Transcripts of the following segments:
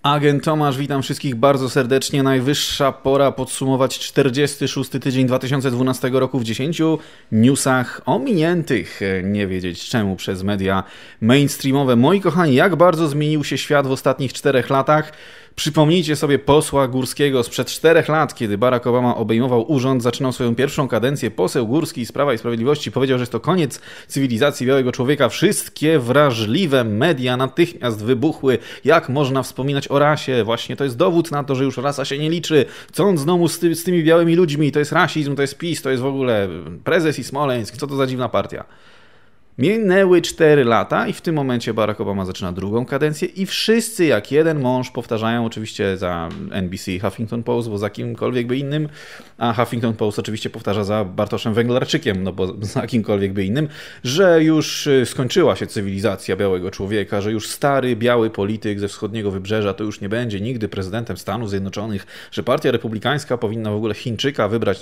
Agent Tomasz, witam wszystkich bardzo serdecznie. Najwyższa pora podsumować 46. tydzień 2012 roku w 10 newsach ominiętych, nie wiedzieć czemu, przez media mainstreamowe. Moi kochani, jak bardzo zmienił się świat w ostatnich 4 latach? Przypomnijcie sobie posła Górskiego sprzed 4 lat, kiedy Barack Obama obejmował urząd, zaczynał swoją pierwszą kadencję. Poseł Górski z Prawa i Sprawiedliwości powiedział, że jest to koniec cywilizacji białego człowieka. Wszystkie wrażliwe media natychmiast wybuchły. Jak można wspominać o rasie? Właśnie to jest dowód na to, że już rasa się nie liczy. Co on znowu z tymi białymi ludźmi? To jest rasizm, to jest PiS, to jest w ogóle prezes i Smoleńsk. Co to za dziwna partia? Minęły 4 lata i w tym momencie Barack Obama zaczyna drugą kadencję i wszyscy jak jeden mąż powtarzają, oczywiście za NBC i Huffington Post, bo za kimkolwiek by innym, a Huffington Post oczywiście powtarza za Bartoszem Węglarczykiem, no bo za kimkolwiek by innym, że już skończyła się cywilizacja białego człowieka, że już stary, biały polityk ze wschodniego wybrzeża to już nie będzie nigdy prezydentem Stanów Zjednoczonych, że partia republikańska powinna w ogóle Chińczyka wybrać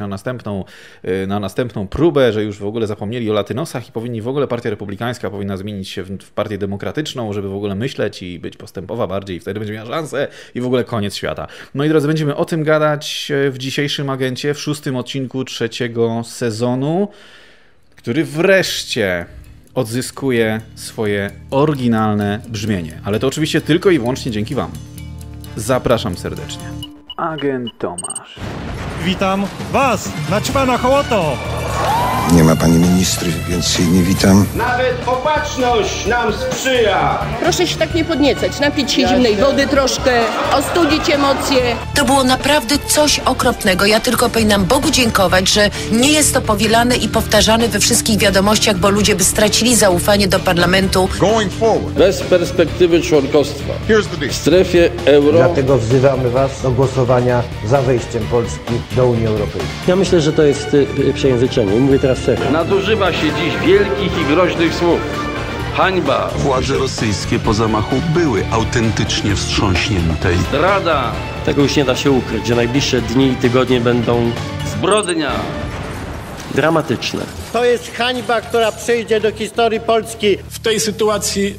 na następną próbę, że już w ogóle zapomnieli o latynosach i powinni w ogóle partia republikańska powinna zmienić się w partię demokratyczną, żeby w ogóle myśleć i być postępowa bardziej i wtedy będzie miała szansę i w ogóle koniec świata. Moi drodzy, będziemy o tym gadać w dzisiejszym Agencie, w 6. odcinku 3. sezonu, który wreszcie odzyskuje swoje oryginalne brzmienie. Ale to oczywiście tylko i wyłącznie dzięki Wam. Zapraszam serdecznie. Agent Tomasz. Witam Was, naćpana hołoto! Nie ma pani ministry, więc jej nie witam. Nawet opatrzność nam sprzyja. Proszę się tak nie podniecać, napić się zimnej wody troszkę, ostudzić emocje. To było naprawdę coś okropnego. Ja tylko powinnam Bogu dziękować, że nie jest to powielane i powtarzane we wszystkich wiadomościach, bo ludzie by stracili zaufanie do parlamentu. Bez perspektywy członkostwa w strefie euro. Dlatego wzywamy Was do głosowania za wejściem Polski do Unii Europejskiej. Ja myślę, że to jest przejęzyczenie. Mówię teraz serio. Nadużywa się dziś wielkich i groźnych słów. Hańba. Władze rosyjskie po zamachu były autentycznie wstrząśnięte. Zdrada. Tego już nie da się ukryć, że najbliższe dni i tygodnie będą Zbrodnia. dramatyczne. To jest hańba, która przejdzie do historii Polski. W tej sytuacji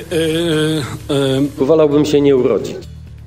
Wolałbym się nie urodzić.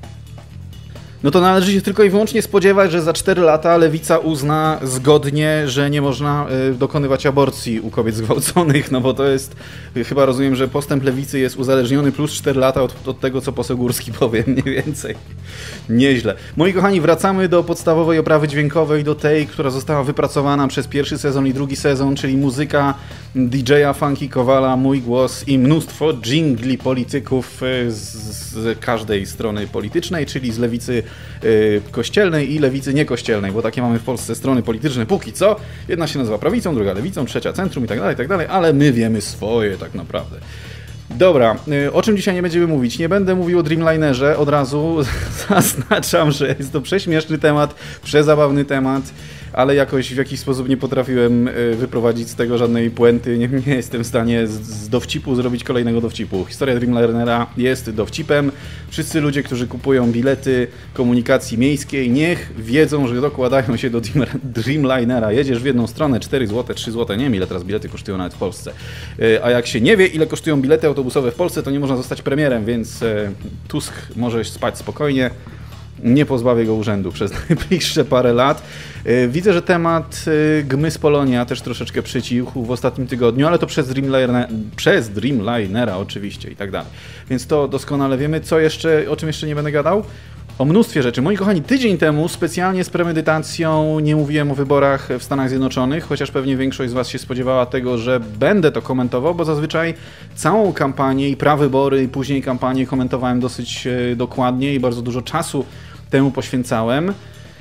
No to należy się tylko i wyłącznie spodziewać, że za 4 lata lewica uzna zgodnie, że nie można dokonywać aborcji u kobiet zgwałconych, no bo to jest, chyba rozumiem, że postęp lewicy jest uzależniony plus 4 lata od tego, co poseł Górski powie, mniej więcej. Nieźle. Moi kochani, wracamy do podstawowej oprawy dźwiękowej, do tej, która została wypracowana przez 1. sezon i 2. sezon, czyli muzyka DJ-a Funky Kowala, mój głos i mnóstwo dżingli polityków z każdej strony politycznej, czyli z lewicy kościelnej i lewicy niekościelnej, bo takie mamy w Polsce strony polityczne póki co. Jedna się nazywa prawicą, druga lewicą, trzecia centrum i tak dalej, ale my wiemy swoje tak naprawdę. Dobra, o czym dzisiaj nie będziemy mówić? Nie będę mówił o Dreamlinerze, od razu zaznaczam, że jest to prześmieszny temat, przezabawny temat, ale jakoś w jakiś sposób nie potrafiłem wyprowadzić z tego żadnej puenty, nie jestem w stanie z dowcipu zrobić kolejnego dowcipu. Historia Dreamlinera jest dowcipem. Wszyscy ludzie, którzy kupują bilety komunikacji miejskiej, niech wiedzą, że dokładają się do Dreamlinera. Jedziesz w jedną stronę, 4 zł, 3 zł, nie wiem ile teraz bilety kosztują nawet w Polsce. A jak się nie wie, ile kosztują bilety autobusowe w Polsce, to nie można zostać premierem, więc Tusk może spać spokojnie. Nie pozbawię go urzędu przez najbliższe parę lat. Widzę, że temat Gmys Polonia też troszeczkę przycichł w ostatnim tygodniu, ale to przez Dreamlinera oczywiście i tak dalej. Więc to doskonale wiemy. O czym jeszcze nie będę gadał? O mnóstwie rzeczy. Moi kochani, tydzień temu specjalnie z premedytacją nie mówiłem o wyborach w Stanach Zjednoczonych, chociaż pewnie większość z Was się spodziewała tego, że będę to komentował, bo zazwyczaj całą kampanię i prawybory i później kampanię komentowałem dosyć dokładnie i bardzo dużo czasu temu poświęcałem.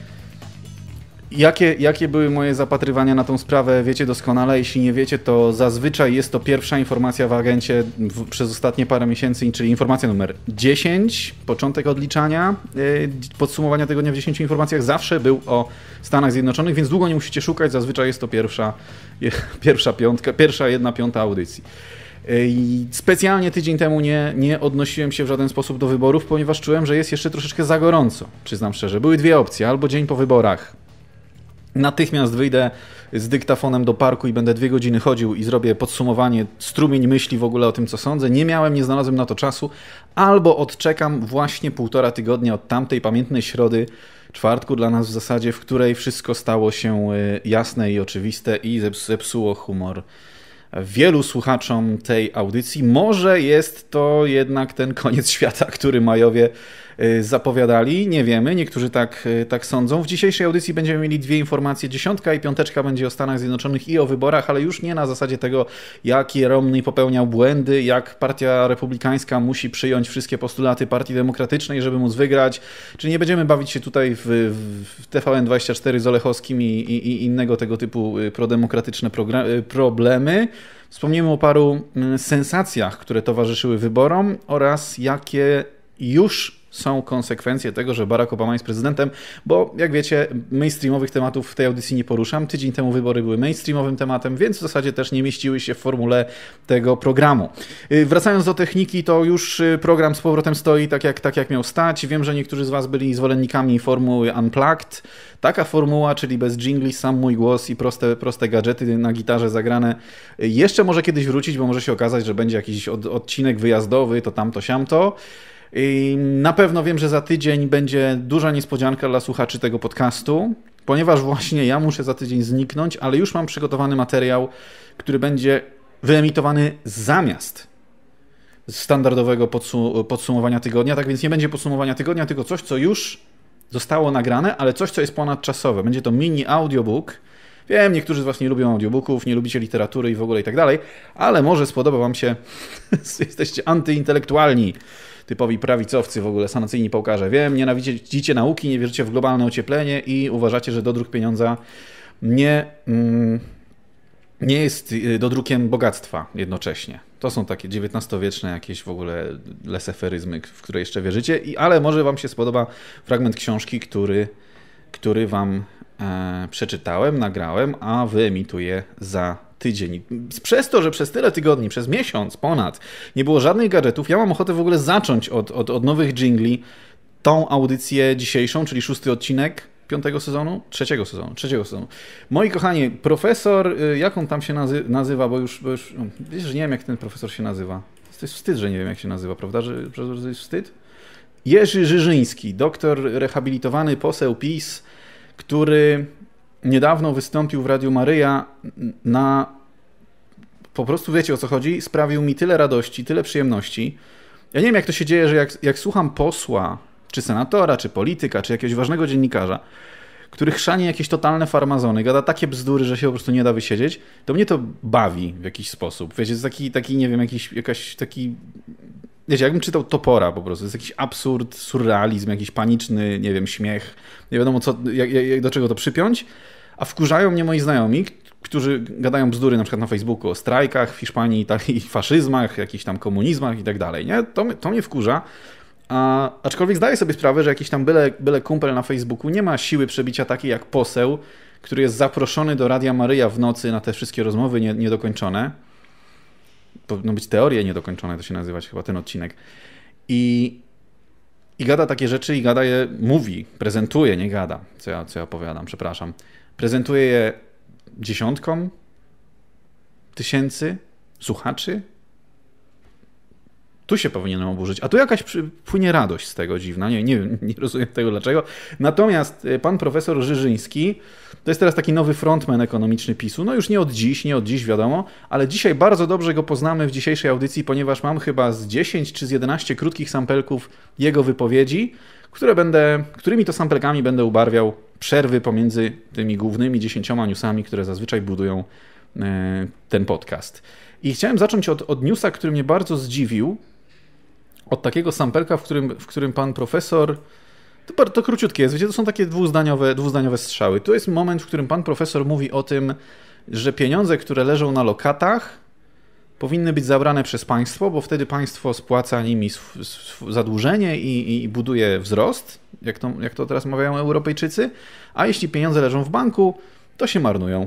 Jakie były moje zapatrywania na tą sprawę, wiecie doskonale. Jeśli nie wiecie, to zazwyczaj jest to pierwsza informacja w agencie przez ostatnie parę miesięcy, czyli informacja numer 10, początek odliczania, podsumowania tego dnia w 10 informacjach zawsze był o Stanach Zjednoczonych, więc długo nie musicie szukać, zazwyczaj jest to pierwsza 1/5 audycji. I specjalnie tydzień temu nie odnosiłem się w żaden sposób do wyborów, ponieważ czułem, że jest jeszcze troszeczkę za gorąco, przyznam szczerze. Były 2 opcje, albo dzień po wyborach natychmiast wyjdę z dyktafonem do parku i będę 2 godziny chodził i zrobię podsumowanie, strumień myśli w ogóle o tym, co sądzę. Nie znalazłem na to czasu. Albo odczekam właśnie 1,5 tygodnia od tamtej pamiętnej środy, czwartku dla nas w zasadzie, w której wszystko stało się jasne i oczywiste i zepsuło humor wielu słuchaczom tej audycji. Może jest to jednak ten koniec świata, który Majowie zapowiadali. Nie wiemy, niektórzy tak sądzą. W dzisiejszej audycji będziemy mieli 2 informacje. 10 i 5 będzie o Stanach Zjednoczonych i o wyborach, ale już nie na zasadzie tego, jaki Romney popełniał błędy, jak Partia Republikańska musi przyjąć wszystkie postulaty Partii Demokratycznej, żeby móc wygrać. Czyli nie będziemy bawić się tutaj w TVN24 z Olechowskim i innego tego typu prodemokratyczne problemy. Wspomnimy o paru sensacjach, które towarzyszyły wyborom oraz jakie już są konsekwencje tego, że Barack Obama jest prezydentem, bo jak wiecie, mainstreamowych tematów w tej audycji nie poruszam. Tydzień temu wybory były mainstreamowym tematem, więc w zasadzie też nie mieściły się w formule tego programu. Wracając do techniki, to już program z powrotem stoi tak jak miał stać. Wiem, że niektórzy z Was byli zwolennikami formuły Unplugged. Taka formuła, czyli bez dżingli, sam mój głos i proste gadżety na gitarze zagrane, jeszcze może kiedyś wrócić, bo może się okazać, że będzie jakiś odcinek wyjazdowy, to tamto, siamto. I na pewno wiem, że za tydzień będzie duża niespodzianka dla słuchaczy tego podcastu, ponieważ właśnie ja muszę za tydzień zniknąć, ale już mam przygotowany materiał, który będzie wyemitowany zamiast standardowego podsumowania tygodnia. Tak więc nie będzie podsumowania tygodnia, tylko coś, co już zostało nagrane, ale coś, co jest ponadczasowe. Będzie to mini audiobook. Wiem, niektórzy z Was nie lubią audiobooków, nie lubicie literatury i w ogóle i tak dalej, ale może spodoba Wam się, jesteście antyintelektualni, typowi prawicowcy w ogóle, sanacyjni pałkarze. Wiem, nienawidzicie nauki, nie wierzycie w globalne ocieplenie i uważacie, że dodruk pieniądza nie jest dodrukiem bogactwa jednocześnie. To są takie XIX-wieczne jakieś w ogóle leseferyzmy, w które jeszcze wierzycie, ale może Wam się spodoba fragment książki, który Wam przeczytałem, nagrałem, a wyemituję za tydzień. Przez to, że przez tyle tygodni, przez miesiąc ponad nie było żadnych gadżetów, ja mam ochotę w ogóle zacząć od nowych dżingli tą audycję dzisiejszą, czyli 6. odcinek 5. sezonu? Trzeciego sezonu. Moi kochani, profesor, jak on tam się nazywa, bo już wiesz, że nie wiem, jak ten profesor się nazywa. To jest wstyd, że nie wiem, jak się nazywa, prawda, że to jest wstyd? Jerzy Żyżyński, doktor rehabilitowany, poseł PiS, który niedawno wystąpił w Radiu Maryja po prostu wiecie, o co chodzi, sprawił mi tyle radości, tyle przyjemności. Ja nie wiem, jak to się dzieje, że jak słucham posła, czy senatora, czy polityka, czy jakiegoś ważnego dziennikarza, który chrzani jakieś totalne farmazony, gada takie bzdury, że się po prostu nie da wysiedzieć, to mnie to bawi w jakiś sposób. Wiecie, jest taki nie wiem, taki... Wiecie, jakbym czytał Topora po prostu. To jest jakiś absurd, surrealizm, jakiś paniczny, nie wiem, śmiech. Nie wiadomo, do czego to przypiąć. A wkurzają mnie moi znajomi, którzy gadają bzdury na przykład na Facebooku o strajkach w Hiszpanii, i faszyzmach, jakichś tam komunizmach i tak dalej. Nie? To mnie wkurza. Aczkolwiek zdaję sobie sprawę, że jakiś tam byle kumpel na Facebooku nie ma siły przebicia takiej jak poseł, który jest zaproszony do Radia Maryja w nocy na te wszystkie rozmowy niedokończone. Powinno być teorie niedokończone, to się nazywać chyba ten odcinek. I gada takie rzeczy i gada je, mówi, prezentuje, nie gada, co ja opowiadam, przepraszam. Prezentuje je dziesiątkom tysięcy słuchaczy. Tu się powinienem oburzyć, a tu jakaś płynie radość z tego dziwna, nie rozumiem tego dlaczego. Natomiast pan profesor Żyżyński to jest teraz taki nowy frontman ekonomiczny PiS-u, no już nie od dziś wiadomo, ale dzisiaj bardzo dobrze go poznamy w dzisiejszej audycji, ponieważ mam chyba z 10 czy z 11 krótkich sampelków jego wypowiedzi, którymi to sampelkami będę ubarwiał przerwy pomiędzy tymi głównymi 10 newsami, które zazwyczaj budują ten podcast. I chciałem zacząć od newsa, który mnie bardzo zdziwił, od takiego sampelka, w którym pan profesor... To króciutkie jest, wiecie, to są takie dwuzdaniowe strzały. To jest moment, w którym pan profesor mówi o tym, że pieniądze, które leżą na lokatach, powinny być zabrane przez państwo, bo wtedy państwo spłaca nimi zadłużenie i buduje wzrost, jak to teraz mawiają Europejczycy, a jeśli pieniądze leżą w banku, to się marnują.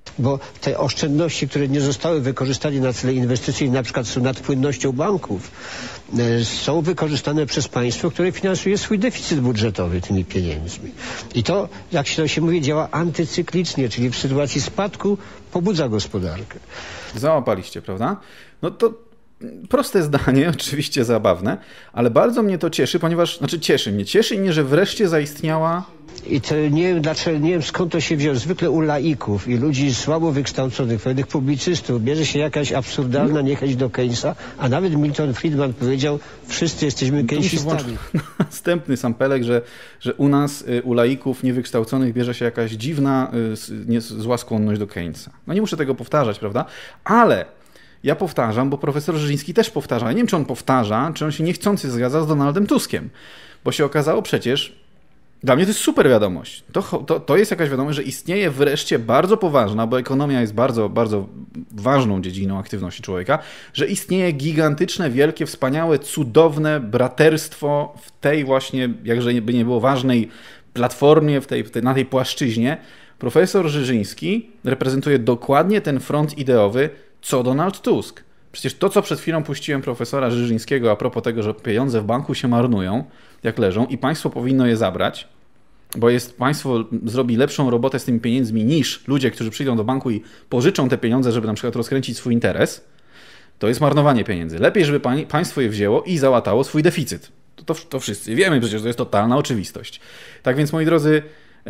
Bo te oszczędności, które nie zostały wykorzystane na cele inwestycyjne, na przykład z nadpłynnością banków, są wykorzystane przez państwo, które finansuje swój deficyt budżetowy tymi pieniędzmi. I to, jak się mówi, działa antycyklicznie, czyli w sytuacji spadku pobudza gospodarkę. Załapaliście, prawda? No to proste zdanie, oczywiście zabawne, ale bardzo mnie to cieszy, ponieważ, cieszy mnie, że wreszcie zaistniała. I to nie wiem skąd to się wzięło. Zwykle u laików i ludzi słabo wykształconych, pewnych publicystów bierze się jakaś absurdalna niechęć do Keynesa, a nawet Milton Friedman powiedział, wszyscy jesteśmy keynesistami. Następny sampelek, że u nas, u laików niewykształconych bierze się jakaś dziwna, zła skłonność do Keynesa. No nie muszę tego powtarzać, prawda? Ale ja powtarzam, bo profesor Żyżyński też powtarza. Ja nie wiem, czy on powtarza, czy on się niechcący zgadza z Donaldem Tuskiem. Bo się okazało przecież, dla mnie to jest super wiadomość. To jest jakaś wiadomość, że istnieje wreszcie bardzo poważna, bo ekonomia jest bardzo, bardzo ważną dziedziną aktywności człowieka, że istnieje gigantyczne, wielkie, wspaniałe, cudowne braterstwo w tej właśnie, jakże by nie było, ważnej platformie, na tej płaszczyźnie. Profesor Żyżyński reprezentuje dokładnie ten front ideowy, co Donald Tusk. Przecież to, co przed chwilą puściłem profesora Żyżyńskiego a propos tego, że pieniądze w banku się marnują, jak leżą i państwo powinno je zabrać, bo państwo zrobi lepszą robotę z tymi pieniędzmi niż ludzie, którzy przyjdą do banku i pożyczą te pieniądze, żeby na przykład rozkręcić swój interes, to jest marnowanie pieniędzy. Lepiej, żeby państwo je wzięło i załatało swój deficyt. To wszyscy wiemy, przecież to jest totalna oczywistość. Tak więc, moi drodzy,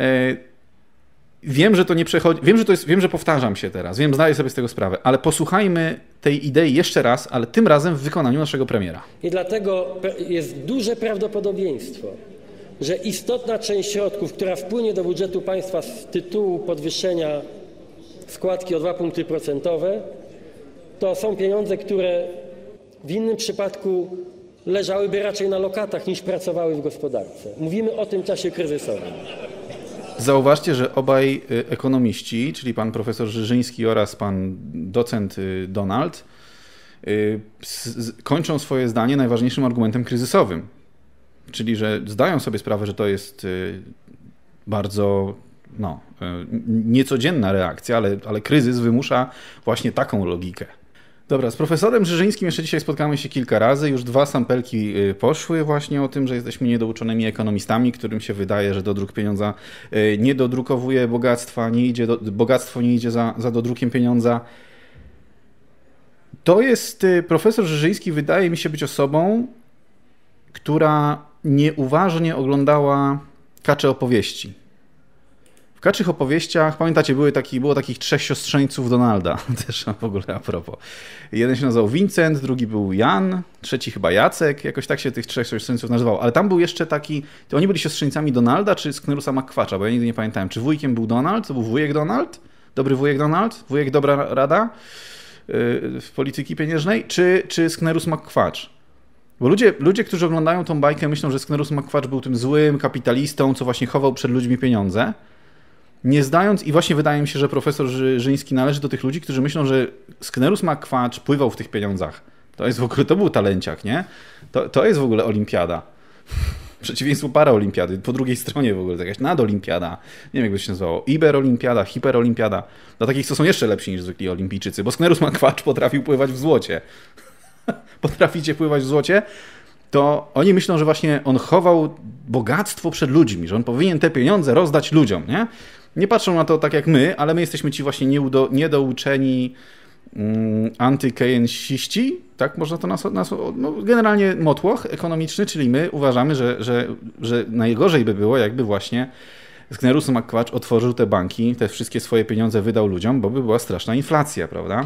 wiem, że to nie przechodzi, wiem, że powtarzam się teraz, zdaję sobie z tego sprawę, ale posłuchajmy tej idei jeszcze raz, ale tym razem w wykonaniu naszego premiera. I dlatego jest duże prawdopodobieństwo, że istotna część środków, która wpłynie do budżetu państwa z tytułu podwyższenia składki o 2 punkty procentowe, to są pieniądze, które w innym przypadku leżałyby raczej na lokatach niż pracowały w gospodarce. Mówimy o tym czasie kryzysowym. Zauważcie, że obaj ekonomiści, czyli pan profesor Żyżyński oraz pan docent Donald, kończą swoje zdanie najważniejszym argumentem kryzysowym. Czyli, że zdają sobie sprawę, że to jest bardzo niecodzienna reakcja, ale kryzys wymusza właśnie taką logikę. Dobra, z profesorem Żyżyńskim jeszcze dzisiaj spotkamy się kilka razy. Już 2 sampelki poszły właśnie o tym, że jesteśmy niedouczonymi ekonomistami, którym się wydaje, że dodruk pieniądza nie dodrukowuje bogactwa, bogactwo nie idzie za dodrukiem pieniądza. To jest, profesor Żyżyński wydaje mi się być osobą, która nieuważnie oglądała kacze opowieści. W kaczych opowieściach, pamiętacie, było takich 3 siostrzeńców Donalda, też w ogóle a propos. Jeden się nazywał Vincent, drugi był Jan, trzeci chyba Jacek, jakoś tak się tych 3 siostrzeńców nazywało. Ale tam był jeszcze taki, to oni byli siostrzeńcami Donalda czy Sknerusa McQuatcha, bo ja nigdy nie pamiętałem, czy wujkiem był Donald, to był wujek Donald, dobry wujek Donald, wujek dobra rada w polityki pieniężnej, czy Sknerus McQuatch. Bo ludzie, którzy oglądają tą bajkę, myślą, że Sknerus McQuatch był tym złym kapitalistą, co właśnie chował przed ludźmi pieniądze. Nie zdając, i właśnie wydaje mi się, że profesor Żyżyński należy do tych ludzi, którzy myślą, że Sknerus McQuatch pływał w tych pieniądzach. To był talenciak, nie? To jest w ogóle olimpiada. Przeciwieństwo paraolimpiady. Po drugiej stronie w ogóle jakaś nadolimpiada. Nie wiem, jak to się nazywało. Iberolimpiada, hiperolimpiada. Dla takich, co są jeszcze lepsi niż zwykli olimpijczycy. Bo Sknerus McQuatch potrafił pływać w złocie. Potraficie pływać w złocie? To oni myślą, że właśnie on chował bogactwo przed ludźmi, że on powinien te pieniądze rozdać ludziom, nie? Nie patrzą na to tak jak my, ale my jesteśmy ci właśnie niedouczeni antykeynesiści, tak można to nazwać, generalnie motłoch ekonomiczny, czyli my uważamy, że najgorzej by było, jakby właśnie Sknerus McQuatch otworzył te banki, te wszystkie swoje pieniądze wydał ludziom, bo by była straszna inflacja, prawda?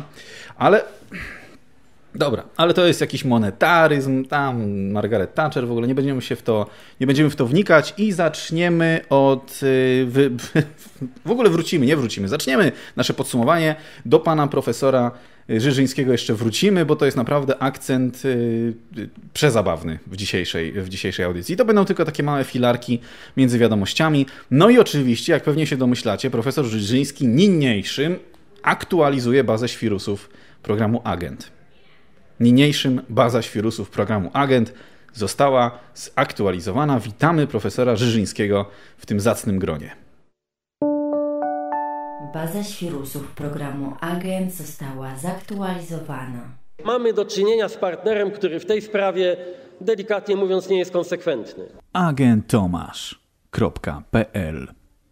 Ale to jest jakiś monetaryzm, tam Margaret Thatcher, w ogóle nie będziemy w to wnikać i zaczniemy od... W ogóle zaczniemy nasze podsumowanie do pana profesora Żyżyńskiego jeszcze wrócimy, bo to jest naprawdę akcent przezabawny w dzisiejszej audycji. To będą tylko takie małe filarki między wiadomościami. No i oczywiście, jak pewnie się domyślacie, profesor Żyżyński niniejszym aktualizuje bazę świrusów programu Agent. Niniejszym baza świrusów programu Agent została zaktualizowana. Witamy profesora Żyżyńskiego w tym zacnym gronie. Baza świrusów programu Agent została zaktualizowana. Mamy do czynienia z partnerem, który w tej sprawie, delikatnie mówiąc, nie jest konsekwentny. agenttomasz.pl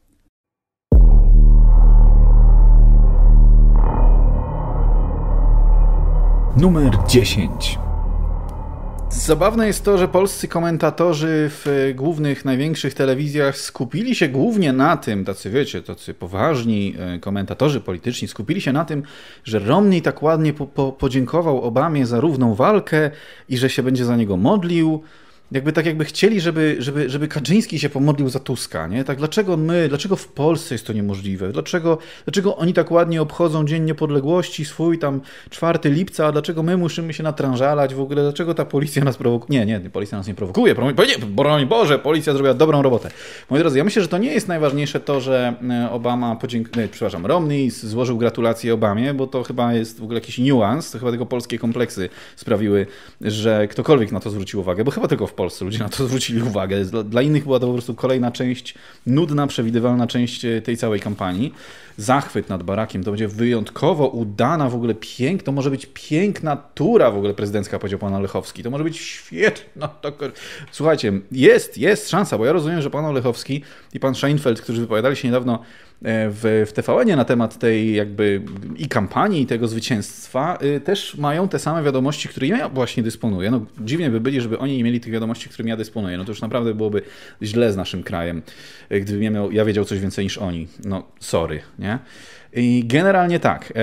Numer 10. Zabawne jest to, że polscy komentatorzy w głównych, największych telewizjach skupili się głównie na tym, tacy poważni komentatorzy polityczni, skupili się na tym, że Romney tak ładnie podziękował Obamie za równą walkę i że się będzie za niego modlił. Jakby chcieli, żeby Kaczyński się pomodlił za Tuska, nie? Tak dlaczego w Polsce jest to niemożliwe? Dlaczego oni tak ładnie obchodzą Dzień Niepodległości, swój tam 4 lipca, a dlaczego my musimy się natrążalać w ogóle? Dlaczego ta policja nas prowokuje? Nie, policja nas nie prowokuje. Broń Boże, policja zrobiła dobrą robotę. Moi drodzy, ja myślę, że to nie jest najważniejsze to, że Romney złożył gratulacje Obamie, bo to chyba jest w ogóle jakiś niuans, to chyba tylko polskie kompleksy sprawiły, że ktokolwiek na to zwrócił uwagę, bo chyba tylko w Polsce ludzie na to zwrócili uwagę. Dla innych była to po prostu kolejna część, nudna, przewidywalna część tej całej kampanii. Zachwyt nad Barackiem to będzie wyjątkowo udana, w ogóle to może być piękna tura w ogóle prezydencka, powiedział pan Olechowski. To może być świetna. Słuchajcie, jest szansa, bo ja rozumiem, że pan Olechowski i pan Scheinfeld, którzy wypowiadali się niedawno w TVN-ie na temat tej jakby i kampanii, i tego zwycięstwa, też mają te same wiadomości, którymi ja właśnie dysponuję. No, dziwnie by byli, żeby oni nie mieli tych wiadomości, którymi ja dysponuję. No to już naprawdę byłoby źle z naszym krajem, gdybym ja wiedział coś więcej niż oni. No, sorry, nie? I generalnie tak.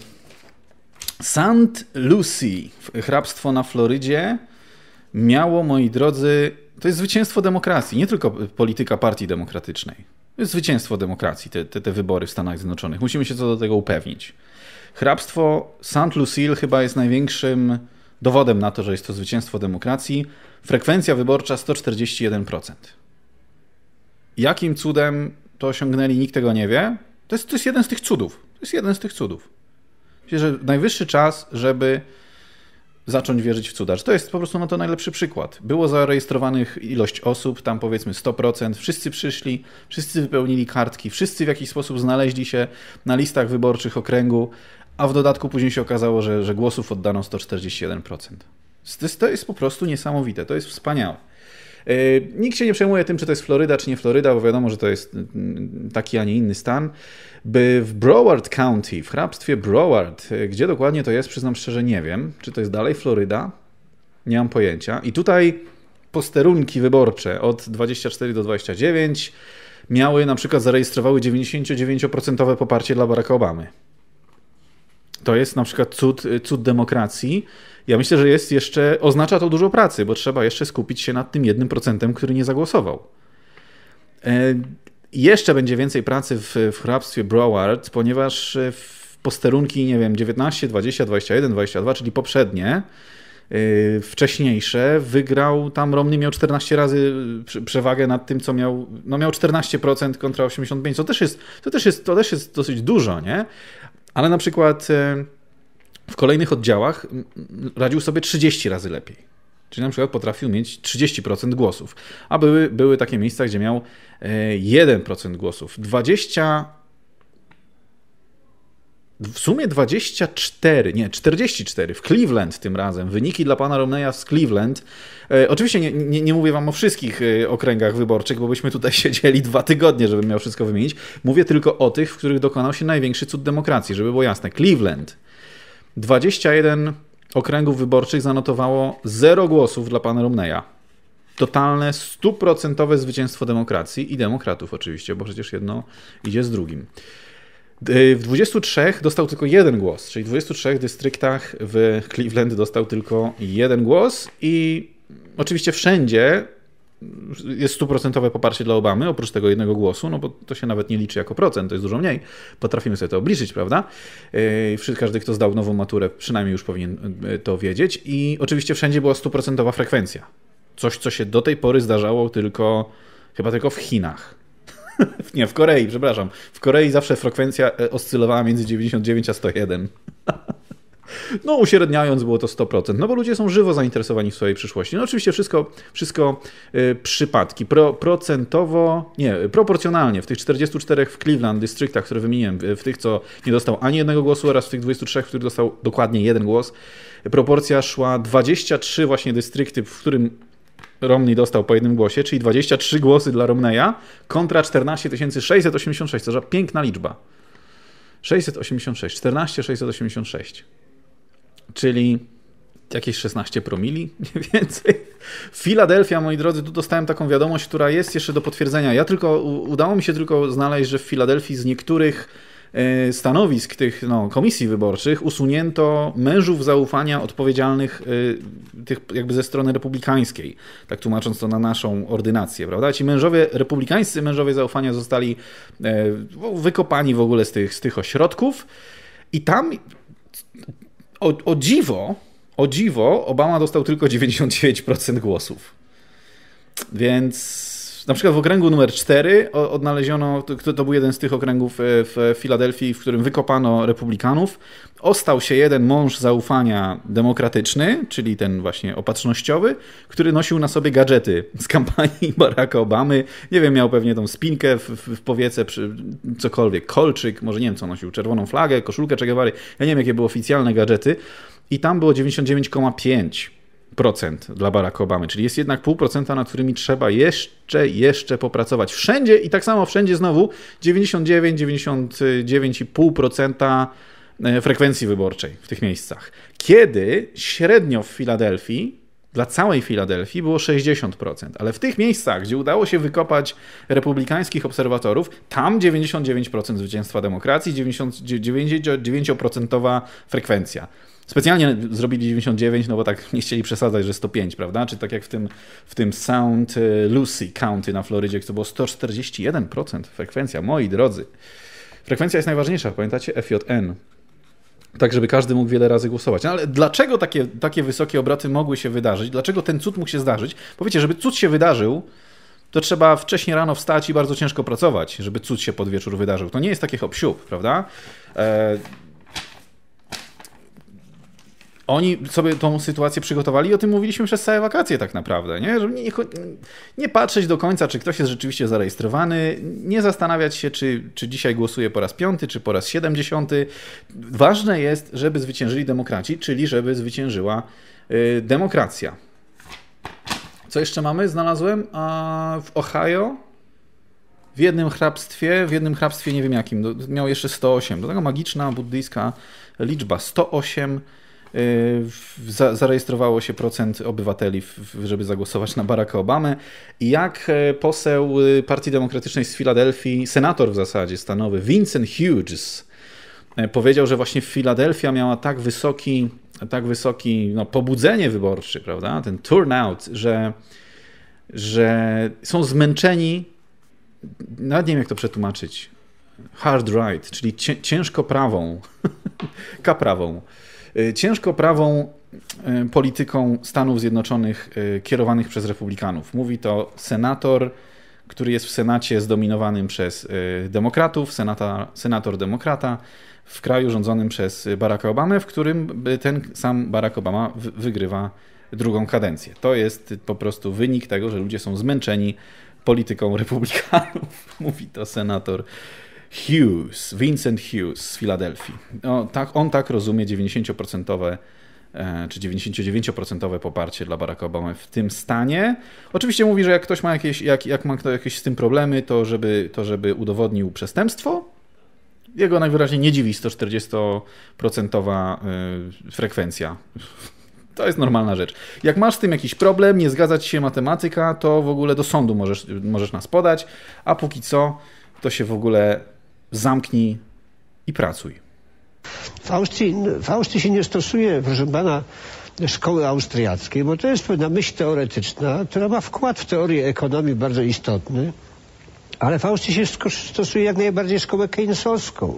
St. Lucie, hrabstwo na Florydzie, miało, moi drodzy, to jest zwycięstwo demokracji, nie tylko polityka partii demokratycznej. To jest zwycięstwo demokracji, te wybory w Stanach Zjednoczonych. Musimy się co do tego upewnić. Hrabstwo St. Lucie chyba jest największym dowodem na to, że jest to zwycięstwo demokracji. Frekwencja wyborcza 141%. Jakim cudem to osiągnęli, nikt tego nie wie. To jest jeden z tych cudów. Myślę, że najwyższy czas, żeby zacząć wierzyć w cuda. Że to jest po prostu na to najlepszy przykład. Było zarejestrowanych ilość osób, tam powiedzmy 100%, wszyscy przyszli, wszyscy wypełnili kartki, wszyscy w jakiś sposób znaleźli się na listach wyborczych okręgu, a w dodatku później się okazało, że głosów oddano 141%. To jest po prostu niesamowite, to jest wspaniałe. Nikt się nie przejmuje tym, czy to jest Floryda, czy nie Floryda, bo wiadomo, że to jest taki, a nie inny stan. W Broward County, w hrabstwie Broward, gdzie dokładnie to jest, przyznam szczerze, nie wiem. Czy to jest dalej Floryda? Nie mam pojęcia. I tutaj posterunki wyborcze od 24 do 29 na przykład zarejestrowały 99% poparcie dla Baracka Obamy. To jest na przykład cud demokracji. Ja myślę, że oznacza to dużo pracy, bo trzeba jeszcze skupić się nad tym 1%, który nie zagłosował. Jeszcze będzie więcej pracy w hrabstwie Broward, ponieważ posterunki, nie wiem, 19, 20, 21, 22, czyli poprzednie, wcześniejsze, wygrał, tam Romney miał 14 razy przewagę nad tym, co miał, miał 14% kontra 85%, to też jest dosyć dużo, nie? Ale na przykład w kolejnych oddziałach radził sobie 30 razy lepiej. Czyli na przykład potrafił mieć 30% głosów. A były takie miejsca, gdzie miał 1% głosów. W sumie 44 w Cleveland tym razem. Wyniki dla pana Romneya z Cleveland. Oczywiście nie mówię wam o wszystkich okręgach wyborczych, bo byśmy tutaj siedzieli 2 tygodnie, żebym miał wszystko wymienić. Mówię tylko o tych, w których dokonał się największy cud demokracji, żeby było jasne. Cleveland. 21 okręgów wyborczych zanotowało 0 głosów dla pana Romneya. Totalne 100% zwycięstwo demokracji i demokratów oczywiście, bo przecież jedno idzie z drugim. W 23 dostał tylko 1 głos, czyli w 23 dystryktach w Cleveland dostał tylko 1 głos i oczywiście wszędzie jest 100% poparcie dla Obamy, oprócz tego 1 głosu, no bo to się nawet nie liczy jako procent, to jest dużo mniej. Potrafimy sobie to obliczyć, prawda? Każdy, kto zdał nową maturę, przynajmniej już powinien to wiedzieć. I oczywiście wszędzie była 100% frekwencja. Coś, co się do tej pory zdarzało chyba tylko w Chinach. Nie, w Korei, przepraszam. W Korei zawsze frekwencja oscylowała między 99 a 101. No uśredniając było to 100%, no bo ludzie są żywo zainteresowani w swojej przyszłości. No oczywiście wszystko przypadki. Proporcjonalnie w tych 44 w Cleveland dystryktach, które wymieniłem, w tych, co nie dostał ani jednego głosu oraz w tych 23, w których dostał dokładnie jeden głos, proporcja szła 23 właśnie dystrykty, w którym Romney dostał po jednym głosie, czyli 23 głosy dla Romneya kontra 14 686. To piękna liczba. 686. Czyli jakieś 16 promili, mniej więcej. Filadelfia, moi drodzy, tu dostałem taką wiadomość, która jest jeszcze do potwierdzenia. Udało mi się tylko znaleźć, że w Filadelfii z niektórych stanowisk tych komisji wyborczych usunięto mężów zaufania odpowiedzialnych tych jakby ze strony republikańskiej, tak tłumacząc to na naszą ordynację, prawda? Ci republikańscy mężowie zaufania zostali wykopani w ogóle z tych ośrodków i tam o dziwo Obama dostał tylko 99% głosów. Więc na przykład w okręgu numer 4 odnaleziono, to był jeden z tych okręgów w Filadelfii, w którym wykopano republikanów. Ostał się jeden mąż zaufania demokratyczny, czyli ten właśnie opatrznościowy, który nosił na sobie gadżety z kampanii Baracka Obamy. Nie wiem, miał pewnie tą spinkę w powiece, cokolwiek, kolczyk, może nie wiem co nosił, czerwoną flagę, koszulkę Che Guevary. Ja nie wiem, jakie były oficjalne gadżety. I tam było 99,5% dla Baracka Obamy, czyli jest jednak 0,5%, nad którymi trzeba jeszcze popracować. Wszędzie i tak samo wszędzie znowu 99,5% frekwencji wyborczej w tych miejscach. Kiedy średnio w Filadelfii, dla całej Filadelfii było 60%, ale w tych miejscach, gdzie udało się wykopać republikańskich obserwatorów, tam 99% zwycięstwa demokracji, 99% frekwencja. Specjalnie zrobili 99, no bo tak nie chcieli przesadzać, że 105, prawda? Czy tak jak w tym St. Lucie County na Florydzie, gdzie to było 141% frekwencja. Moi drodzy, frekwencja jest najważniejsza, pamiętacie? FJN. Tak, żeby każdy mógł wiele razy głosować. No ale dlaczego takie wysokie obroty mogły się wydarzyć? Dlaczego ten cud mógł się zdarzyć? Bo wiecie, żeby cud się wydarzył, to trzeba wcześniej rano wstać i bardzo ciężko pracować, żeby cud się pod wieczór wydarzył. To nie jest takie hop-siup, prawda? Oni sobie tą sytuację przygotowali i o tym mówiliśmy przez całe wakacje tak naprawdę, nie? Żeby nie patrzeć do końca, czy ktoś jest rzeczywiście zarejestrowany, nie zastanawiać się, czy dzisiaj głosuje po raz 5, czy po raz 70. Ważne jest, żeby zwyciężyli demokraci, czyli żeby zwyciężyła demokracja. Co jeszcze mamy? Znalazłem w Ohio w jednym hrabstwie nie wiem jakim, miał jeszcze 108. Do tego magiczna, buddyjska liczba 108 zarejestrowało się procent obywateli, żeby zagłosować na Baracka Obamę. I jak poseł Partii Demokratycznej z Filadelfii, senator w zasadzie stanowy, Vincent Hughes, powiedział, że właśnie Filadelfia miała tak wysoki pobudzenie wyborcze, prawda? Ten turnout, że są zmęczeni, nawet nie wiem jak to przetłumaczyć, hard right, czyli ciężko prawą, ciężko prawą polityką Stanów Zjednoczonych kierowanych przez republikanów. Mówi to senator, który jest w Senacie zdominowanym przez demokratów, senator demokrata w kraju rządzonym przez Baracka Obamę, w którym ten sam Barack Obama wygrywa drugą kadencję. To jest po prostu wynik tego, że ludzie są zmęczeni polityką republikanów. Mówi to senator Hughes, Vincent Hughes z Filadelfii. On tak rozumie 90% czy 99% poparcie dla Baracka Obamy w tym stanie. Oczywiście mówi, że jak ktoś ma jakieś z tym problemy, to żeby udowodnił przestępstwo. Jego najwyraźniej nie dziwi 140% frekwencja. To jest normalna rzecz. Jak masz z tym jakiś problem, nie zgadza ci się matematyka, to w ogóle do sądu możesz nas podać, a póki co to się w ogóle zamknij i pracuj. W Austrii się nie stosuje, proszę pana, szkoły austriackiej, bo to jest pewna myśl teoretyczna, która ma wkład w teorię ekonomii bardzo istotny, ale w Austrii się stosuje jak najbardziej szkołę keynesowską.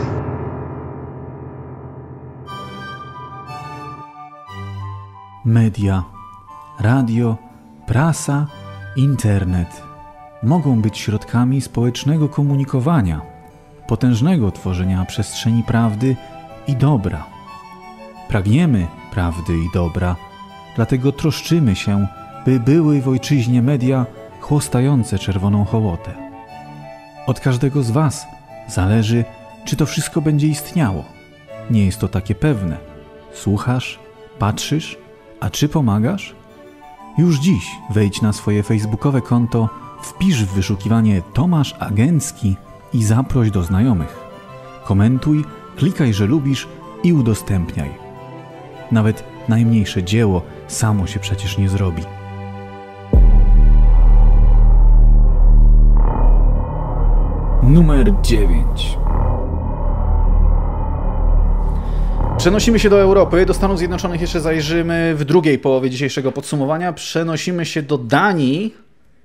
Media, radio, prasa, internet mogą być środkami społecznego komunikowania, potężnego tworzenia przestrzeni prawdy i dobra. pragniemy prawdy i dobra, dlatego troszczymy się, by były w ojczyźnie media chłostające czerwoną hołotę. Od każdego z was zależy, czy to wszystko będzie istniało. Nie jest to takie pewne. Słuchasz, patrzysz, a czy pomagasz? Już dziś wejdź na swoje facebookowe konto, wpisz w wyszukiwanie Tomasz Agencki i zaproś do znajomych. Komentuj, klikaj, że lubisz i udostępniaj. Nawet najmniejsze dzieło samo się przecież nie zrobi. Numer 9. Przenosimy się do Europy, do Stanów Zjednoczonych jeszcze zajrzymy w drugiej połowie dzisiejszego podsumowania. Przenosimy się do Danii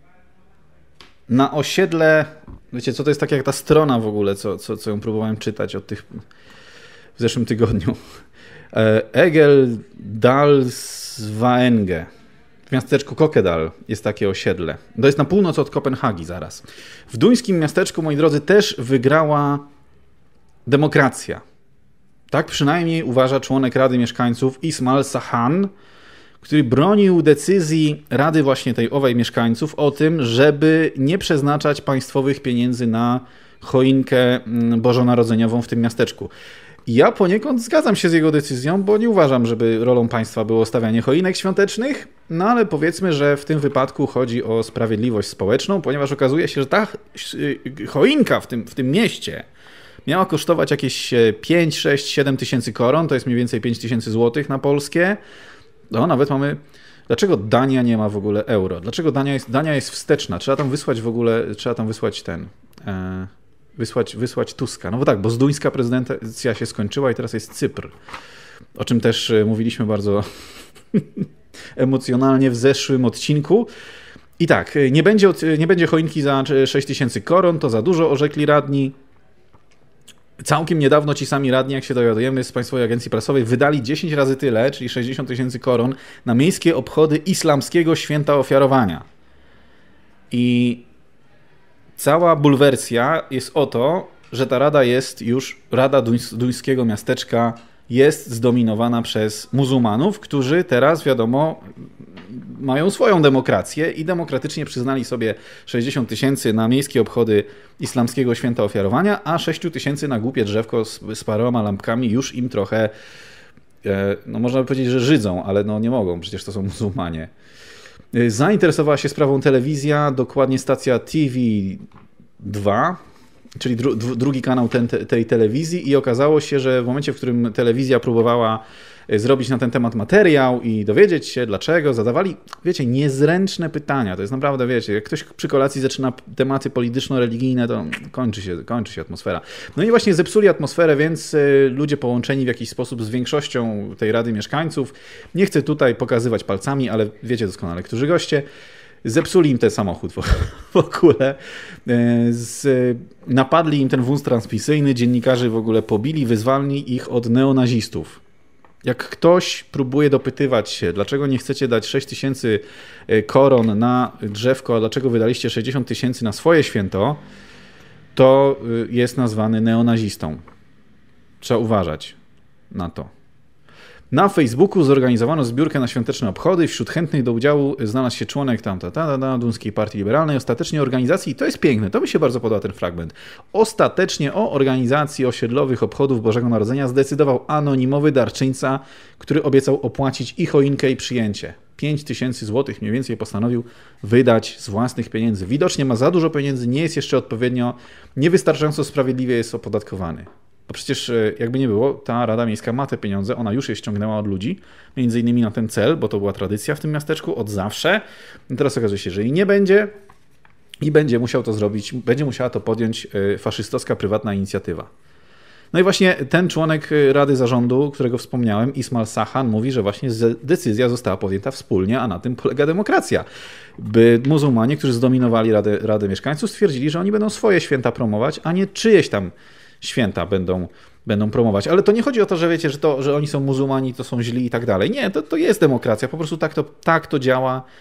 na osiedle, wiecie co to jest tak jak ta strona w ogóle, co ją próbowałem czytać od tych w zeszłym tygodniu. Egeldalsvænge. W miasteczku Kokkedal jest takie osiedle. To jest na północ od Kopenhagi zaraz. W duńskim miasteczku, moi drodzy, też wygrała demokracja. Tak przynajmniej uważa członek Rady Mieszkańców Ismail Sahan, który bronił decyzji Rady właśnie tej owej mieszkańców o tym, żeby nie przeznaczać państwowych pieniędzy na choinkę bożonarodzeniową w tym miasteczku. Ja poniekąd zgadzam się z jego decyzją, bo nie uważam, żeby rolą państwa było stawianie choinek świątecznych, no ale powiedzmy, że w tym wypadku chodzi o sprawiedliwość społeczną, ponieważ okazuje się, że ta choinka w tym mieście miała kosztować jakieś 5, 6, 7 tysięcy koron, to jest mniej więcej 5 tysięcy złotych na polskie. No nawet mamy... Dlaczego Dania nie ma w ogóle euro? Dlaczego Dania jest wsteczna? Trzeba tam wysłać wysłać Tuska. No bo tak, bo duńska prezydencja się skończyła i teraz jest Cypr. O czym też mówiliśmy bardzo emocjonalnie w zeszłym odcinku. I tak, nie będzie choinki za 6 tysięcy koron, to za dużo, orzekli radni. Całkiem niedawno ci sami radni, jak się dowiadujemy z Państwowej Agencji Prasowej, wydali 10 razy tyle, czyli 60 tysięcy koron, na miejskie obchody islamskiego święta ofiarowania. I cała bulwersja jest o to, że ta rada duńskiego miasteczka jest zdominowana przez muzułmanów, którzy teraz, wiadomo, mają swoją demokrację i demokratycznie przyznali sobie 60 tysięcy na miejskie obchody islamskiego święta ofiarowania, a 6 tysięcy na głupie drzewko z paroma lampkami już im trochę, no można by powiedzieć, że żydzą, ale no nie mogą, przecież to są muzułmanie. Zainteresowała się sprawą telewizja, dokładnie stacja TV2, czyli drugi kanał tej telewizji i okazało się, że w momencie, w którym telewizja próbowała zrobić na ten temat materiał i dowiedzieć się dlaczego, zadawali, wiecie, niezręczne pytania. To jest naprawdę, wiecie, jak ktoś przy kolacji zaczyna tematy polityczno-religijne, to kończy się atmosfera. No i właśnie zepsuli atmosferę, więc ludzie połączeni w jakiś sposób z większością tej Rady Mieszkańców, nie chcę tutaj pokazywać palcami, ale wiecie doskonale, którzy goście, zepsuli im ten samochód w ogóle, napadli im ten wóz transmisyjny, dziennikarzy w ogóle pobili, wyzwali ich od neonazistów. Jak ktoś próbuje dopytywać się, dlaczego nie chcecie dać 6 tysięcy koron na drzewko, a dlaczego wydaliście 60 tysięcy na swoje święto, to jest nazwany neonazistą. Trzeba uważać na to. Na Facebooku zorganizowano zbiórkę na świąteczne obchody. Wśród chętnych do udziału znalazł się członek Duńskiej Partii Liberalnej. Ostatecznie organizacji, to jest piękne, to mi się bardzo podoba ten fragment. Ostatecznie o organizacji osiedlowych obchodów Bożego Narodzenia zdecydował anonimowy darczyńca, który obiecał opłacić i choinkę, i przyjęcie. 5 tysięcy złotych mniej więcej postanowił wydać z własnych pieniędzy. Widocznie ma za dużo pieniędzy, nie jest jeszcze odpowiednio, niewystarczająco sprawiedliwie jest opodatkowany. Bo przecież jakby nie było, ta Rada Miejska ma te pieniądze, ona już je ściągnęła od ludzi, między innymi na ten cel, bo to była tradycja w tym miasteczku od zawsze. No teraz okazuje się, że jej nie będzie i będzie musiał to zrobić, będzie musiała to podjąć faszystowska prywatna inicjatywa. No i właśnie ten członek Rady Zarządu, którego wspomniałem, Ismail Sahan, mówi, że właśnie decyzja została podjęta wspólnie, a na tym polega demokracja. By muzułmanie, którzy zdominowali Radę Mieszkańców, stwierdzili, że oni będą swoje święta promować, a nie czyjeś tam święta będą promować. Ale to nie chodzi o to, że wiecie, że oni są muzułmani, to są źli i tak dalej. Nie, to jest demokracja. Po prostu tak to działa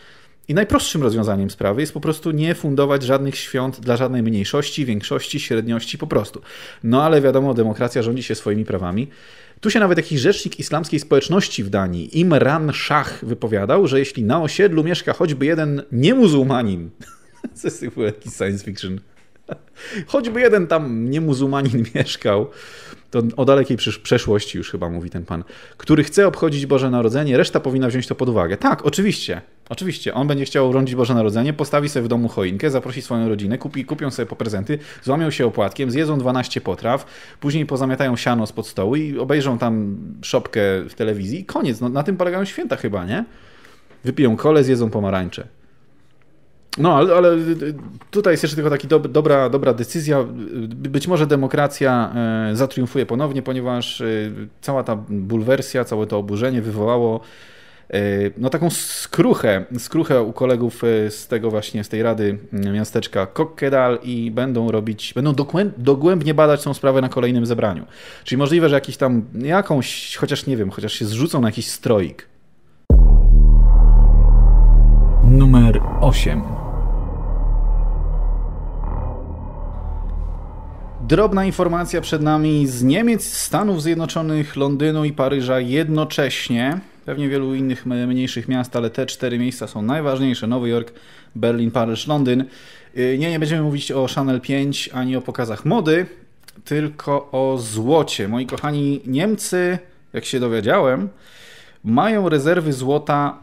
I najprostszym rozwiązaniem sprawy jest po prostu nie fundować żadnych świąt dla żadnej mniejszości, większości, średniości, po prostu. No ale wiadomo, demokracja rządzi się swoimi prawami. Tu się nawet jakiś rzecznik islamskiej społeczności w Danii, Imran Shah, wypowiadał, że jeśli na osiedlu mieszka choćby jeden niemuzułmanin, to jest jakiś science fiction, choćby jeden tam niemuzułmanin mieszkał, to o dalekiej przeszłości już chyba mówi ten pan, który chce obchodzić Boże Narodzenie, reszta powinna wziąć to pod uwagę. Tak, oczywiście. Oczywiście, on będzie chciał urządzić Boże Narodzenie, postawi sobie w domu choinkę, zaprosi swoją rodzinę, kupią sobie po prezenty, złamią się opłatkiem, zjedzą 12 potraw, później pozamiatają siano spod stołu i obejrzą tam szopkę w telewizji i koniec. No, na tym polegają święta chyba, nie? Wypiją kolę, zjedzą pomarańcze. No, ale tutaj jest jeszcze tylko taka dobra decyzja. Być może demokracja zatriumfuje ponownie, ponieważ cała ta bulwersja, całe to oburzenie wywołało no taką skruchę u kolegów z tej rady miasteczka Kokkedal i będą dogłębnie badać tą sprawę na kolejnym zebraniu. Czyli możliwe, że chociaż się zrzucą na jakiś stroik. Numer 8. Drobna informacja przed nami z Niemiec, Stanów Zjednoczonych, Londynu i Paryża jednocześnie. Pewnie wielu innych mniejszych miast, ale te 4 miejsca są najważniejsze. Nowy Jork, Berlin, Paryż, Londyn. Nie będziemy mówić o Chanel 5 ani o pokazach mody, tylko o złocie. Moi kochani, Niemcy, jak się dowiedziałem, mają rezerwy złota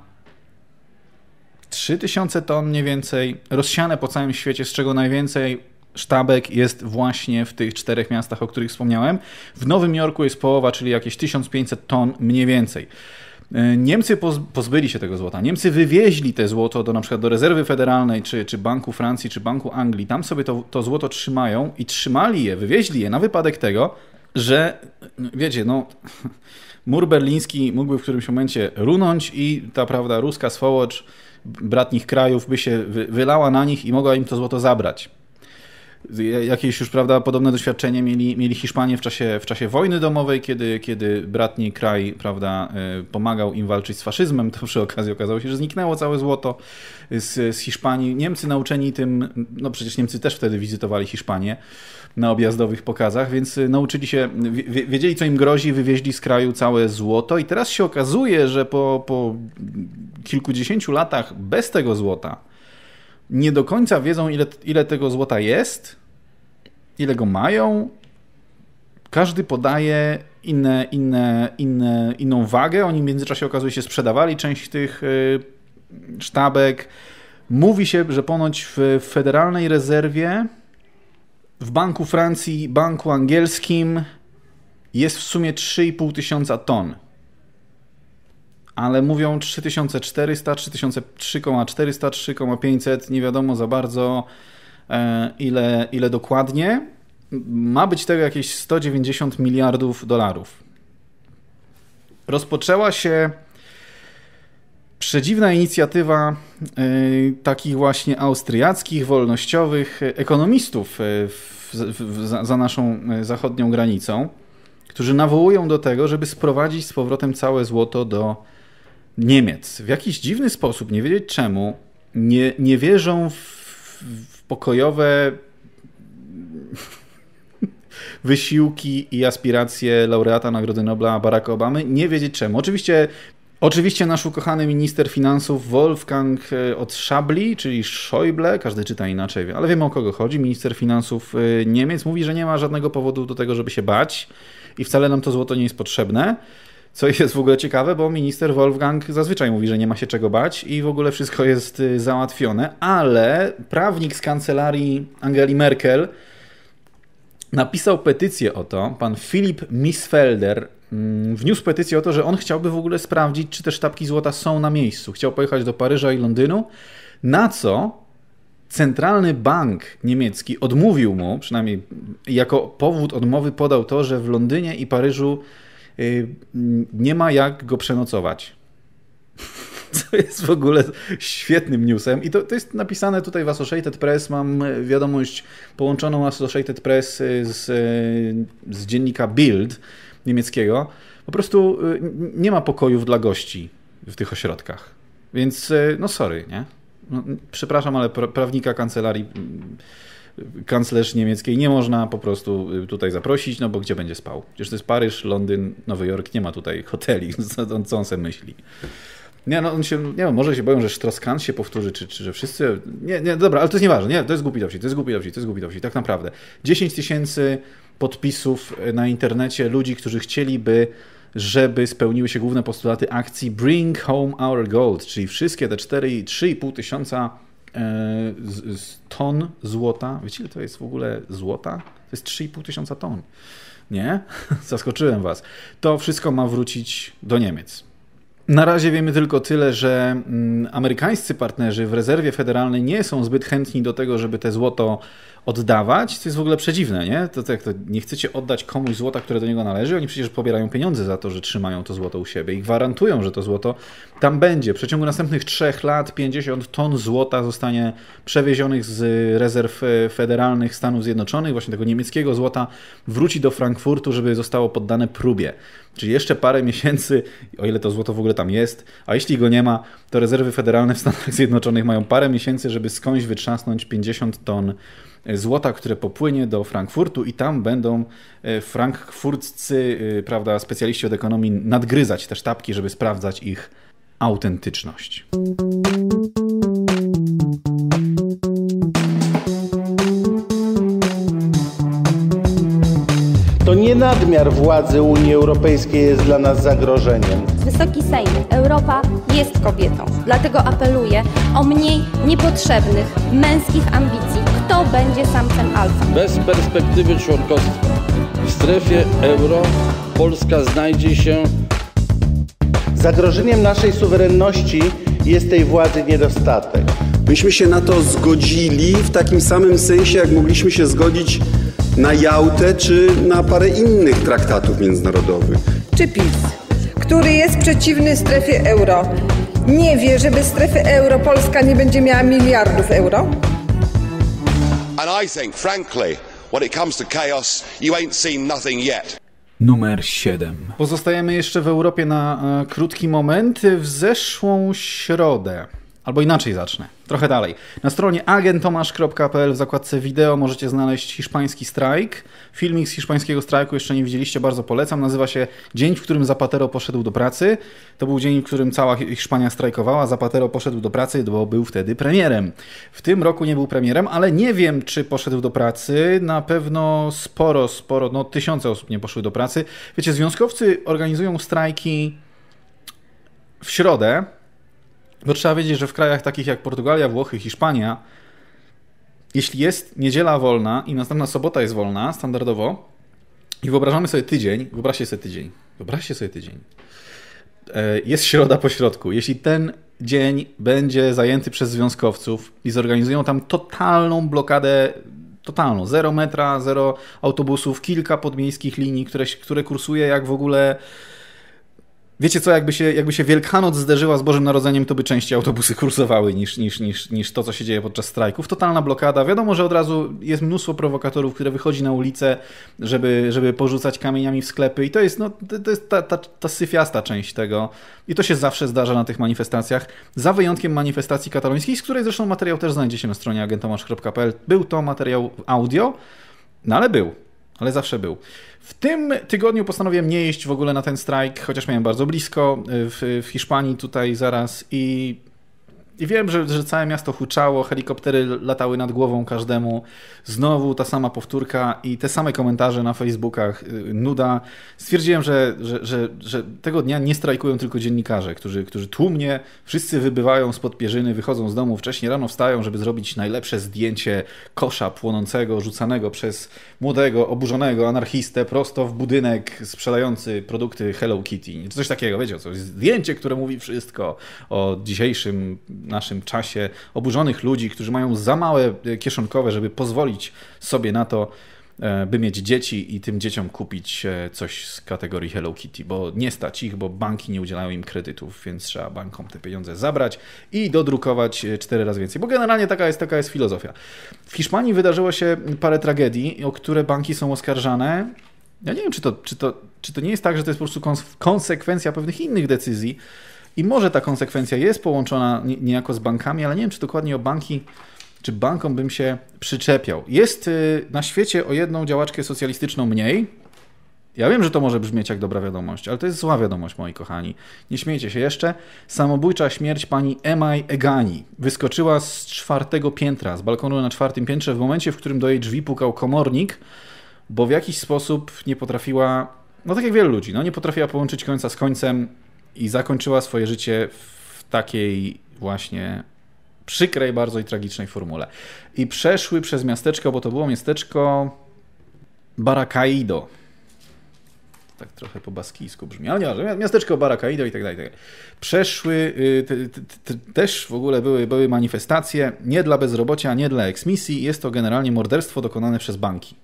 3000 ton mniej więcej, rozsiane po całym świecie, z czego najwięcej sztabek jest właśnie w tych 4 miastach, o których wspomniałem. W Nowym Jorku jest połowa, czyli jakieś 1500 ton mniej więcej. Niemcy pozbyli się tego złota. Niemcy wywieźli te złoto na przykład do rezerwy federalnej, czy Banku Francji, czy Banku Anglii. Tam sobie to złoto trzymają i wywieźli je na wypadek tego, że wiecie, no mur berliński mógłby w którymś momencie runąć i ta, prawda, ruska swołocz bratnich krajów by się wylała na nich i mogła im to złoto zabrać. Jakieś już, prawda, podobne doświadczenie mieli Hiszpanie w czasie wojny domowej, kiedy bratni kraj, prawda, pomagał im walczyć z faszyzmem, to przy okazji okazało się, że zniknęło całe złoto z Hiszpanii. Niemcy nauczeni tym, no przecież Niemcy też wtedy wizytowali Hiszpanię na objazdowych pokazach, więc nauczyli się, wiedzieli co im grozi, wywieźli z kraju całe złoto i teraz się okazuje, że po kilkudziesięciu latach bez tego złota nie do końca wiedzą, ile tego złota jest, ile go mają. Każdy podaje inną wagę. Oni w międzyczasie, okazuje się, sprzedawali część tych sztabek. Mówi się, że ponoć w Federalnej Rezerwie, w Banku Francji, Banku Angielskim jest w sumie 3,5 ton. Ale mówią 3400, 3,400, 3,500, nie wiadomo za bardzo ile dokładnie. Ma być tego jakieś 190 miliardów dolarów. Rozpoczęła się przedziwna inicjatywa takich właśnie austriackich, wolnościowych ekonomistów za naszą zachodnią granicą, którzy nawołują do tego, żeby sprowadzić z powrotem całe złoto do Niemiec. W jakiś dziwny sposób, nie wiedzieć czemu, nie wierzą w pokojowe wysiłki i aspiracje laureata Nagrody Nobla Baracka Obamy. Nie wiedzieć czemu. Oczywiście nasz ukochany minister finansów Wolfgang od Schäuble, czyli Schäuble, każdy czyta inaczej, ale wiemy o kogo chodzi, minister finansów Niemiec, mówi, że nie ma żadnego powodu do tego, żeby się bać i wcale nam to złoto nie jest potrzebne. Co jest w ogóle ciekawe, bo minister Wolfgang zazwyczaj mówi, że nie ma się czego bać i w ogóle wszystko jest załatwione, ale prawnik z kancelarii Angeli Merkel napisał petycję o to, pan Philipp Missfelder wniósł petycję o to, że on chciałby w ogóle sprawdzić, czy te sztabki złota są na miejscu. Chciał pojechać do Paryża i Londynu, na co Centralny Bank niemiecki odmówił mu, przynajmniej jako powód odmowy podał to, że w Londynie i Paryżu nie ma jak go przenocować. Co jest w ogóle świetnym newsem. I to jest napisane tutaj w Associated Press. Mam wiadomość połączoną Associated Press z dziennika Bild niemieckiego. Po prostu nie ma pokojów dla gości w tych ośrodkach. Więc no sorry, nie? No, przepraszam, ale prawnika kancelarii, kanclerz niemieckiej nie można po prostu tutaj zaprosić, no bo gdzie będzie spał? Przecież to jest Paryż, Londyn, Nowy Jork, nie ma tutaj hoteli, co on sobie myśli. Nie, no on się, nie wiem, może się boją, że Strauss-Kahn się powtórzy, czy że wszyscy... Nie, dobra, ale to jest nieważne, nie, to jest głupi dowcip, tak naprawdę. 10 000 podpisów na internecie ludzi, którzy chcieliby, żeby spełniły się główne postulaty akcji Bring Home Our Gold, czyli wszystkie te 3,5 tysiąca ton złota. Wiecie, ile to jest w ogóle złota? To jest 3,5 tysiąca ton. Nie? Zaskoczyłem was. To wszystko ma wrócić do Niemiec. Na razie wiemy tylko tyle, że amerykańscy partnerzy w rezerwie federalnej nie są zbyt chętni do tego, żeby te złoto oddawać, co jest w ogóle przedziwne, nie? To nie chcecie oddać komuś złota, które do niego należy, oni przecież pobierają pieniądze za to, że trzymają to złoto u siebie i gwarantują, że to złoto tam będzie. W przeciągu następnych 3 lat 50 ton złota zostanie przewiezionych z rezerw federalnych Stanów Zjednoczonych, właśnie tego niemieckiego złota, wróci do Frankfurtu, żeby zostało poddane próbie. Czyli jeszcze parę miesięcy, o ile to złoto w ogóle tam jest, a jeśli go nie ma, to rezerwy federalne w Stanach Zjednoczonych mają parę miesięcy, żeby skądś wytrzasnąć 50 ton złota, które popłynie do Frankfurtu i tam będą frankfurccy, prawda, specjaliści od ekonomii nadgryzać te sztabki, żeby sprawdzać ich autentyczność. To nie nadmiar władzy Unii Europejskiej jest dla nas zagrożeniem. Wysoki Sejm, Europa jest kobietą. Dlatego apeluję o mniej niepotrzebnych, męskich ambicji. Kto będzie samcem alfa? Bez perspektywy członkostwa w strefie euro Polska znajdzie się... Zagrożeniem naszej suwerenności jest tej władzy niedostatek. Myśmy się na to zgodzili w takim samym sensie, jak mogliśmy się zgodzić na Jałtę czy na parę innych traktatów międzynarodowych. Czy PiS, który jest przeciwny strefie euro, nie wie, że bez strefy euro Polska nie będzie miała miliardów euro? And I think, frankly, when it comes to chaos, you ain't seen nothing yet. Numer 7. Pozostajemy jeszcze w Europie na krótki moment. W zeszłą środę, albo inaczej zacznę, trochę dalej. Na stronie agentomasz.pl w zakładce wideo możecie znaleźć hiszpański strajk. Filmik z hiszpańskiego strajku jeszcze nie widzieliście, bardzo polecam. Nazywa się Dzień, w którym Zapatero poszedł do pracy. To był dzień, w którym cała Hiszpania strajkowała. Zapatero poszedł do pracy, bo był wtedy premierem. W tym roku nie był premierem, ale nie wiem, czy poszedł do pracy. Na pewno sporo, no tysiące osób nie poszły do pracy. Wiecie, związkowcy organizują strajki w środę, bo trzeba wiedzieć, że w krajach takich jak Portugalia, Włochy, Hiszpania, jeśli jest niedziela wolna i następna sobota jest wolna, standardowo, i wyobraźcie sobie tydzień, jest środa po środku. Jeśli ten dzień będzie zajęty przez związkowców i zorganizują tam totalną blokadę, totalną, 0 metra, 0 autobusów, kilka podmiejskich linii, które kursuje jak w ogóle... Wiecie co, jakby się Wielkanoc zderzyła z Bożym Narodzeniem, to by częściej autobusy kursowały niż to, co się dzieje podczas strajków. Totalna blokada. Wiadomo, że od razu jest mnóstwo prowokatorów, które wychodzi na ulicę, żeby porzucać kamieniami w sklepy i to jest, to jest ta syfiasta część tego. I to się zawsze zdarza na tych manifestacjach, za wyjątkiem manifestacji katalońskiej, z której zresztą materiał też znajdziecie na stronie agentomasz.pl. Był to materiał audio, no ale zawsze był. W tym tygodniu postanowiłem nie jeść w ogóle na ten strajk, chociaż miałem bardzo blisko w Hiszpanii tutaj zaraz i wiem, że całe miasto huczało, helikoptery latały nad głową każdemu. Znowu ta sama powtórka i te same komentarze na Facebookach, nuda. Stwierdziłem, że tego dnia nie strajkują tylko dziennikarze, którzy tłumnie wszyscy wybywają spod pierzyny, wychodzą z domu wcześniej rano, wstają, żeby zrobić najlepsze zdjęcie kosza płonącego, rzucanego przez młodego, oburzonego anarchistę prosto w budynek sprzedający produkty Hello Kitty. Coś takiego, wiecie co? Zdjęcie, które mówi wszystko o dzisiejszym naszym czasie, oburzonych ludzi, którzy mają za małe kieszonkowe, żeby pozwolić sobie na to, by mieć dzieci i tym dzieciom kupić coś z kategorii Hello Kitty, bo nie stać ich, bo banki nie udzielają im kredytów, więc trzeba bankom te pieniądze zabrać i dodrukować 4 razy więcej, bo generalnie taka jest filozofia. W Hiszpanii wydarzyło się parę tragedii, o które banki są oskarżane. Ja nie wiem, czy to nie jest tak, że to jest po prostu konsekwencja pewnych innych decyzji, I może ta konsekwencja jest połączona niejako z bankami, ale nie wiem, czy dokładnie o banki, czy bankom bym się przyczepiał. Jest na świecie o jedną działaczkę socjalistyczną mniej. Ja wiem, że to może brzmieć jak dobra wiadomość, ale to jest zła wiadomość, moi kochani. Nie śmiejcie się jeszcze. Samobójcza śmierć pani Emaj Egani. Wyskoczyła z 4. piętra, z balkonu na 4. piętrze w momencie, w którym do jej drzwi pukał komornik, bo w jakiś sposób nie potrafiła, no tak jak wielu ludzi, nie potrafiła połączyć końca z końcem i zakończyła swoje życie w takiej właśnie przykrej bardzo i tragicznej formule. I przeszły przez miasteczko, bo to było miasteczko Barakaido. Tak trochę po baskijsku brzmi, ale nie, miasteczko Barakaido i tak dalej. Przeszły, też w ogóle były manifestacje, nie dla bezrobocia, nie dla eksmisji. Jest to generalnie morderstwo dokonane przez banki.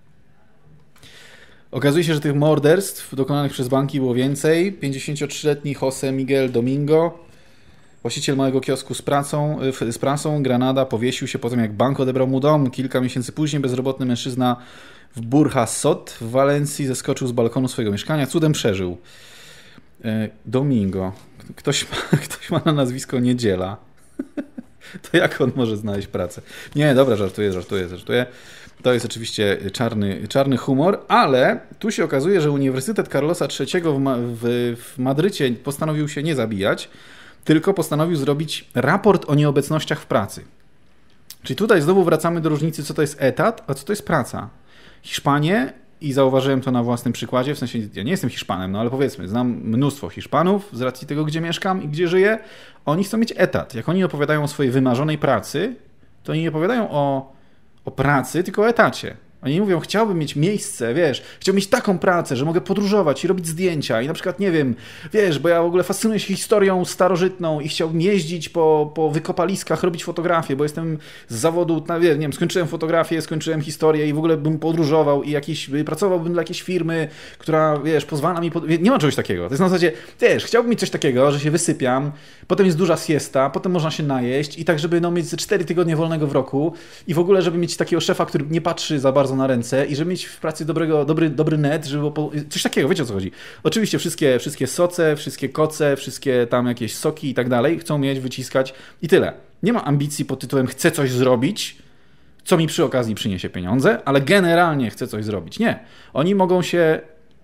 Okazuje się, że tych morderstw dokonanych przez banki było więcej. 53-letni José Miguel Domingo, właściciel małego kiosku z prasą Granada, powiesił się po tym, jak bank odebrał mu dom. Kilka miesięcy później bezrobotny mężczyzna w Burjasot w Walencji zeskoczył z balkonu swojego mieszkania. Cudem przeżył. Domingo. Ktoś ma na nazwisko Niedziela. To jak on może znaleźć pracę? Nie, dobra, żartuję. To jest oczywiście czarny humor, ale tu się okazuje, że Uniwersytet Carlosa III w Madrycie postanowił się nie zabijać, tylko postanowił zrobić raport o nieobecnościach w pracy. Czyli tutaj znowu wracamy do różnicy, co to jest etat, a co to jest praca. Hiszpanie, i zauważyłem to na własnym przykładzie, w sensie ja nie jestem Hiszpanem, ale powiedzmy, znam mnóstwo Hiszpanów z racji tego, gdzie mieszkam i gdzie żyję, oni chcą mieć etat. Jak oni opowiadają o swojej wymarzonej pracy, to oni nie opowiadają o pracy, tylko o etacie. Oni mówią, chciałbym mieć miejsce, chciałbym mieć taką pracę, że mogę podróżować i robić zdjęcia i na przykład, nie wiem, bo ja w ogóle fascynuję się historią starożytną i chciałbym jeździć po wykopaliskach, robić fotografie, bo jestem z zawodu, nie wiem, skończyłem fotografię, skończyłem historię i w ogóle bym podróżował i pracowałbym dla jakiejś firmy, która, pozwala mi... Nie ma czegoś takiego. To jest na zasadzie, chciałbym mieć coś takiego, że się wysypiam, potem jest duża siesta, potem można się najeść i tak, żeby mieć 4 tygodnie wolnego w roku i w ogóle, żeby mieć takiego szefa, który nie patrzy za bardzo na ręce i żeby mieć w pracy dobry net, żeby coś takiego, wiecie o co chodzi. Oczywiście wszystkie soce, wszystkie koce, wszystkie tam jakieś soki i tak dalej chcą mieć, wyciskać i tyle. Nie ma ambicji pod tytułem chcę coś zrobić, co mi przy okazji przyniesie pieniądze, ale generalnie chcę coś zrobić. Nie. Oni mogą się,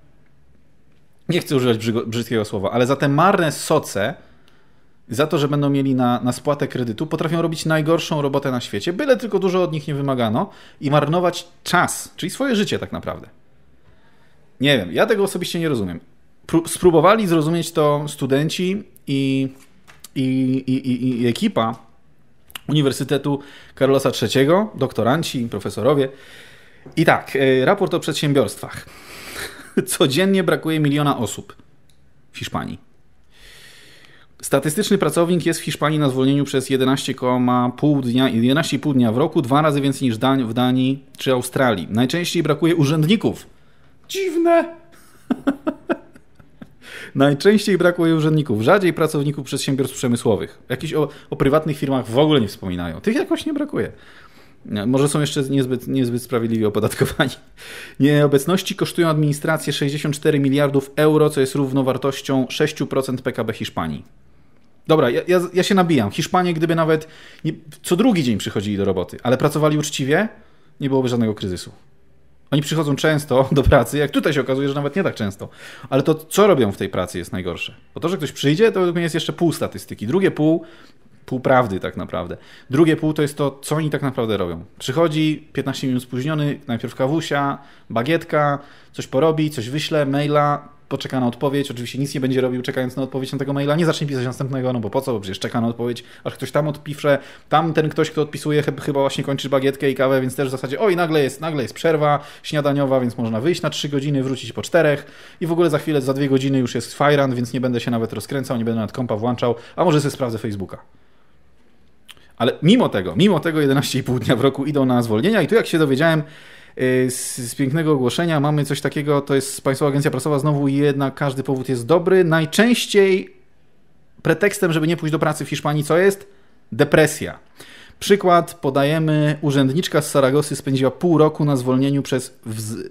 nie chcę używać brzydkiego słowa, ale za te marne soce, za to, że będą mieli na spłatę kredytu, potrafią robić najgorszą robotę na świecie, byle tylko dużo od nich nie wymagano i marnować czas, czyli swoje życie tak naprawdę. Nie wiem, ja tego osobiście nie rozumiem. Spróbowali zrozumieć to studenci i ekipa Uniwersytetu Carlosa III, doktoranci, profesorowie. I tak, raport o przedsiębiorstwach. Codziennie brakuje 1 miliona osób w Hiszpanii. Statystyczny pracownik jest w Hiszpanii na zwolnieniu przez 11,5 dnia w roku, 2 razy więcej niż w Danii czy Australii. Najczęściej brakuje urzędników. Dziwne! Najczęściej brakuje urzędników, rzadziej pracowników przedsiębiorstw przemysłowych. Jakieś o prywatnych firmach w ogóle nie wspominają. Tych jakoś nie brakuje. Może są jeszcze niezbyt sprawiedliwie opodatkowani. Nieobecności kosztują administrację 64 miliardów euro, co jest równowartością 6% PKB Hiszpanii. Dobra, ja się nabijam. Hiszpanie, gdyby nawet co drugi dzień przychodzili do roboty, ale pracowali uczciwie, nie byłoby żadnego kryzysu. Oni przychodzą często do pracy, jak tutaj się okazuje, że nawet nie tak często. Ale to, co robią w tej pracy, jest najgorsze. Bo to, że ktoś przyjdzie, to jest jeszcze pół statystyki. Drugie pół prawdy tak naprawdę. Drugie pół to jest to, co oni tak naprawdę robią. Przychodzi 15 minut spóźniony, najpierw kawusia, bagietka, coś porobi, coś wyśle, maila, poczeka na odpowiedź. Oczywiście nic nie będzie robił czekając na odpowiedź na tego maila. Nie zacznie pisać następnego, no bo po co? Bo przecież czeka na odpowiedź, aż ktoś tam odpisze. Tam ten ktoś, kto odpisuje, chyba właśnie kończy bagietkę i kawę, więc też w zasadzie nagle jest przerwa śniadaniowa, więc można wyjść na 3 godziny, wrócić po 4 i w ogóle za chwilę, za 2 godziny już jest fajran, więc nie będę się nawet rozkręcał, nie będę nawet kompa włączał, a może sobie sprawdzę Facebooka. Ale mimo tego 11,5 dnia w roku idą na zwolnienia i tu jak się dowiedziałem z pięknego ogłoszenia mamy coś takiego, to jest Państwowa Agencja Prasowa, znowu jednak każdy powód jest dobry. Najczęściej pretekstem, żeby nie pójść do pracy w Hiszpanii, co jest? Depresja. Przykład podajemy, urzędniczka z Saragosy spędziła pół roku na zwolnieniu przez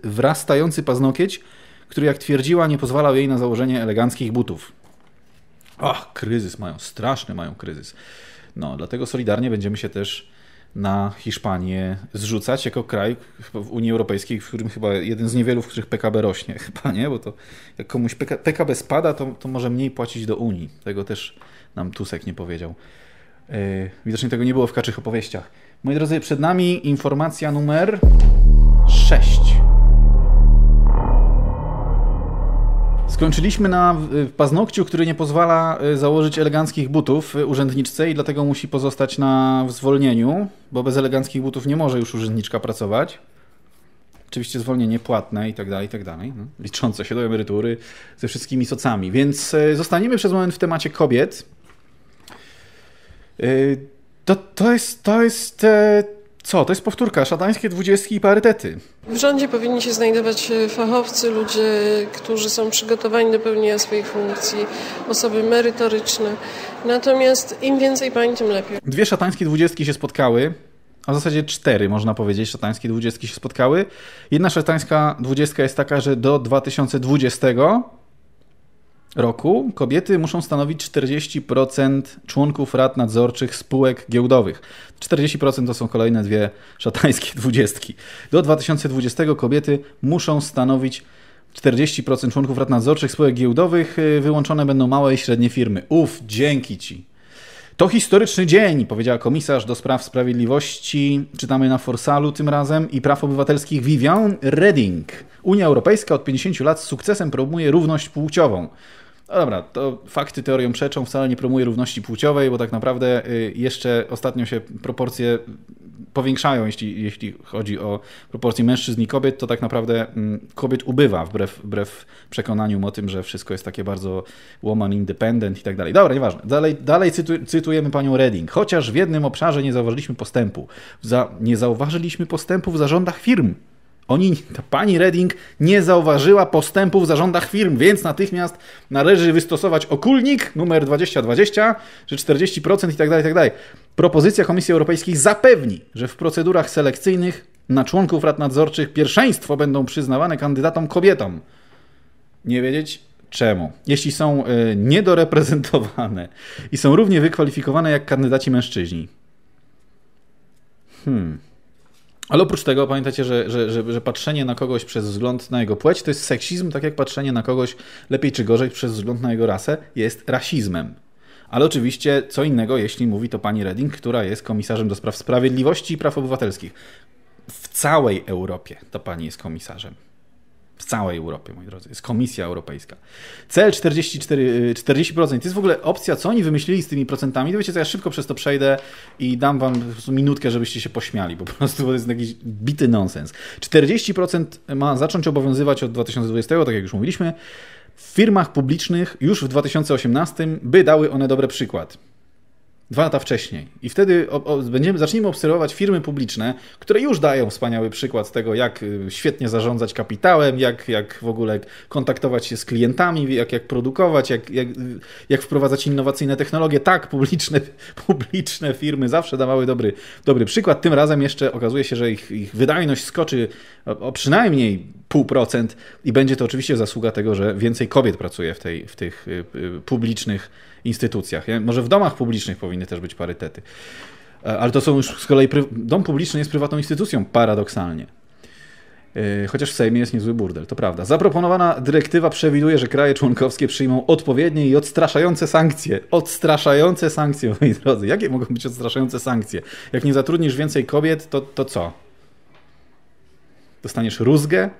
wrastający paznokieć, który jak twierdziła nie pozwalał jej na założenie eleganckich butów. Kryzys mają, straszny mają kryzys. No, dlatego solidarnie będziemy się też na Hiszpanię zrzucać jako kraj w Unii Europejskiej, w którym chyba jeden z niewielu, w których PKB rośnie. Chyba nie, bo to jak komuś PKB spada, to może mniej płacić do Unii. Tego też nam Tusek nie powiedział. Widocznie tego nie było w kaczych opowieściach. Moi drodzy, przed nami informacja numer 6. Skończyliśmy na paznokciu, który nie pozwala założyć eleganckich butów urzędniczce i dlatego musi pozostać na zwolnieniu, bo bez eleganckich butów nie może już urzędniczka pracować. Oczywiście zwolnienie płatne i tak dalej, no, liczące się do emerytury ze wszystkimi socami. Więc zostaniemy przez moment w temacie kobiet. To jest powtórka, szatańskie 20 i parytety. W rządzie powinni się znajdować fachowcy, ludzie, którzy są przygotowani do pełnienia swoich funkcji, osoby merytoryczne. Natomiast im więcej pań, tym lepiej. 2 szatańskie 20 się spotkały, a w zasadzie 4 można powiedzieć szatańskie 20 się spotkały. Jedna szatańska 20 jest taka, że do 2020 roku kobiety muszą stanowić 40% członków rad nadzorczych spółek giełdowych. 40% to są kolejne 2 szatańskie 20. Do 2020 kobiety muszą stanowić 40% członków rad nadzorczych spółek giełdowych. Wyłączone będą małe i średnie firmy. Dzięki Ci. To historyczny dzień, powiedziała komisarz do spraw sprawiedliwości, czytamy na Forsalu tym razem, i praw obywatelskich Viviane Reding. Unia Europejska od 50 lat z sukcesem promuje równość płciową. No dobra, to fakty teorią przeczą, wcale nie promuje równości płciowej, bo tak naprawdę jeszcze ostatnio się proporcje powiększają, jeśli chodzi o proporcje mężczyzn i kobiet, to tak naprawdę kobiet ubywa, wbrew przekonaniu o tym, że wszystko jest takie bardzo woman independent i tak dalej. Dobra, nieważne. Dalej cytujemy panią Reding. Chociaż w jednym obszarze nie zauważyliśmy postępu. Nie zauważyliśmy postępu w zarządach firm. Pani Reding nie zauważyła postępu w zarządach firm, więc natychmiast należy wystosować okulnik numer 2020, że 40% i tak dalej. Propozycja Komisji Europejskiej zapewni, że w procedurach selekcyjnych na członków rad nadzorczych pierwszeństwo będą przyznawane kandydatom kobietom. Nie wiedzieć czemu. Jeśli są niedoreprezentowane i są równie wykwalifikowane jak kandydaci mężczyźni. Ale oprócz tego pamiętajcie, że patrzenie na kogoś przez wzgląd na jego płeć to jest seksizm, tak jak patrzenie na kogoś lepiej czy gorzej przez wzgląd na jego rasę jest rasizmem. Ale oczywiście co innego, jeśli mówi to pani Reding, która jest komisarzem do spraw sprawiedliwości i praw obywatelskich. W całej Europie ta pani jest komisarzem. W całej Europie, moi drodzy. Jest Komisja Europejska. Cel 40%. To jest w ogóle opcja, co oni wymyślili z tymi procentami. To wiecie co, ja szybko przez to przejdę i dam wam po prostu minutkę, żebyście się pośmiali. Po prostu to jest jakiś bity nonsens. 40% ma zacząć obowiązywać od 2020, tak jak już mówiliśmy, w firmach publicznych już w 2018, by dały one dobry przykład. 2 lata wcześniej. I wtedy zaczniemy obserwować firmy publiczne, które już dają wspaniały przykład tego, jak świetnie zarządzać kapitałem, jak w ogóle kontaktować się z klientami, jak produkować, jak wprowadzać innowacyjne technologie. Tak, publiczne firmy zawsze dawały dobry przykład. Tym razem jeszcze okazuje się, że ich wydajność skoczy o przynajmniej 0,5% i będzie to oczywiście zasługa tego, że więcej kobiet pracuje w tych publicznych instytucjach. Może w domach publicznych powinny też być parytety. Ale to są już z kolei... Dom publiczny jest prywatną instytucją, paradoksalnie. Chociaż w Sejmie jest niezły burdel, to prawda. Zaproponowana dyrektywa przewiduje, że kraje członkowskie przyjmą odpowiednie i odstraszające sankcje. Odstraszające sankcje, moi drodzy. Jakie mogą być odstraszające sankcje? Jak nie zatrudnisz więcej kobiet, to co? Dostaniesz rózgę?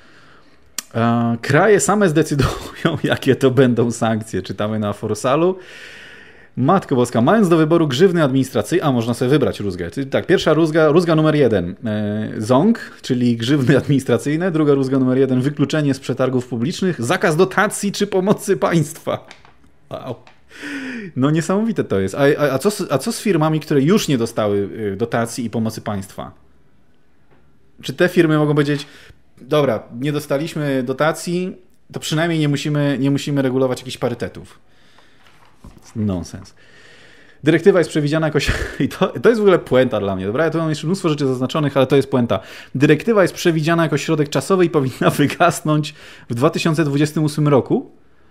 Kraje same zdecydują, jakie to będą sankcje. Czytamy na Forsalu. Matko Boska, mając do wyboru grzywny administracyjne, a można sobie wybrać rózgę. Tak, pierwsza rózga numer 1, ZONG, czyli grzywny administracyjne. Druga rózga numer 1, wykluczenie z przetargów publicznych, zakaz dotacji czy pomocy państwa. Wow. No niesamowite to jest. A co z firmami, które już nie dostały dotacji i pomocy państwa? Czy te firmy mogą powiedzieć, dobra, nie dostaliśmy dotacji, to przynajmniej nie musimy regulować jakichś parytetów. Nonsens. Dyrektywa jest przewidziana jako... I to jest w ogóle puenta dla mnie, dobra? Ja tu mam jeszcze mnóstwo rzeczy zaznaczonych, ale to jest puenta. Dyrektywa jest przewidziana jako środek czasowy i powinna wygasnąć w 2028 roku.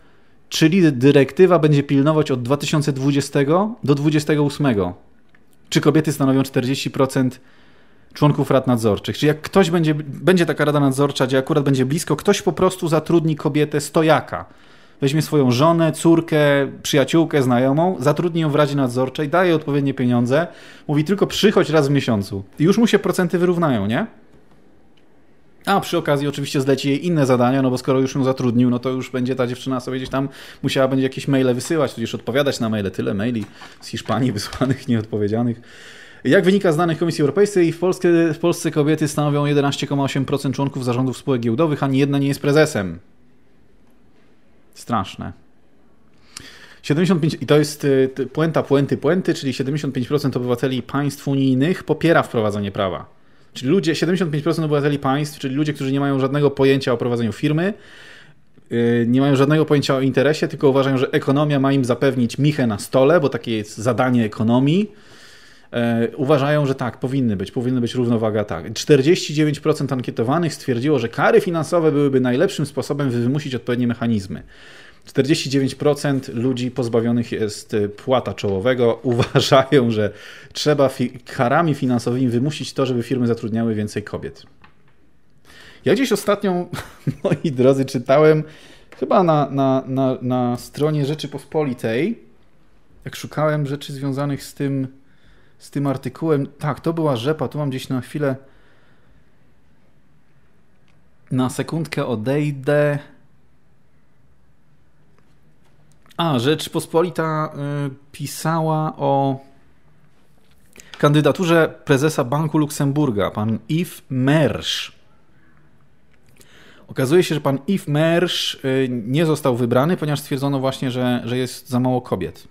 Czyli dyrektywa będzie pilnować od 2020 do 2028. Czy kobiety stanowią 40% członków rad nadzorczych. Czyli jak ktoś będzie taka rada nadzorcza, gdzie akurat będzie blisko, ktoś po prostu zatrudni kobietę stojaka. Weźmie swoją żonę, córkę, przyjaciółkę, znajomą, zatrudni ją w radzie nadzorczej, daje odpowiednie pieniądze, mówi tylko przychodź raz w miesiącu. I już mu się procenty wyrównają, nie? A przy okazji oczywiście zleci jej inne zadania, no bo skoro już ją zatrudnił, no to już będzie ta dziewczyna sobie gdzieś tam będzie jakieś maile wysyłać, tudzież odpowiadać na maile. Tyle maili z Hiszpanii wysłanych, nieodpowiedzianych. Jak wynika z danych Komisji Europejskiej, w Polsce kobiety stanowią 11,8% członków zarządów spółek giełdowych, ani jedna nie jest prezesem. Straszne. 75, i to jest puenta puenty, czyli 75% obywateli państw unijnych popiera wprowadzenie prawa. Czyli 75% obywateli państw, czyli ludzie, którzy nie mają żadnego pojęcia o prowadzeniu firmy, nie mają żadnego pojęcia o interesie, tylko uważają, że ekonomia ma im zapewnić michę na stole, bo takie jest zadanie ekonomii. Uważają, że tak, powinny być równowaga, tak. 49% ankietowanych stwierdziło, że kary finansowe byłyby najlepszym sposobem, by wymusić odpowiednie mechanizmy. 49% ludzi pozbawionych jest płata czołowego uważają, że trzeba karami finansowymi wymusić to, żeby firmy zatrudniały więcej kobiet. Ja gdzieś ostatnio, moi drodzy, czytałem chyba na stronie Rzeczypospolitej, jak szukałem rzeczy związanych z tym artykułem. Tak, to była rzepa, tu mam gdzieś na chwilę, na sekundkę odejdę. Rzeczpospolita pisała o kandydaturze prezesa Banku Luksemburga, pan Yves Mersch. Okazuje się, że pan Yves Mersch nie został wybrany, ponieważ stwierdzono właśnie, że jest za mało kobiet.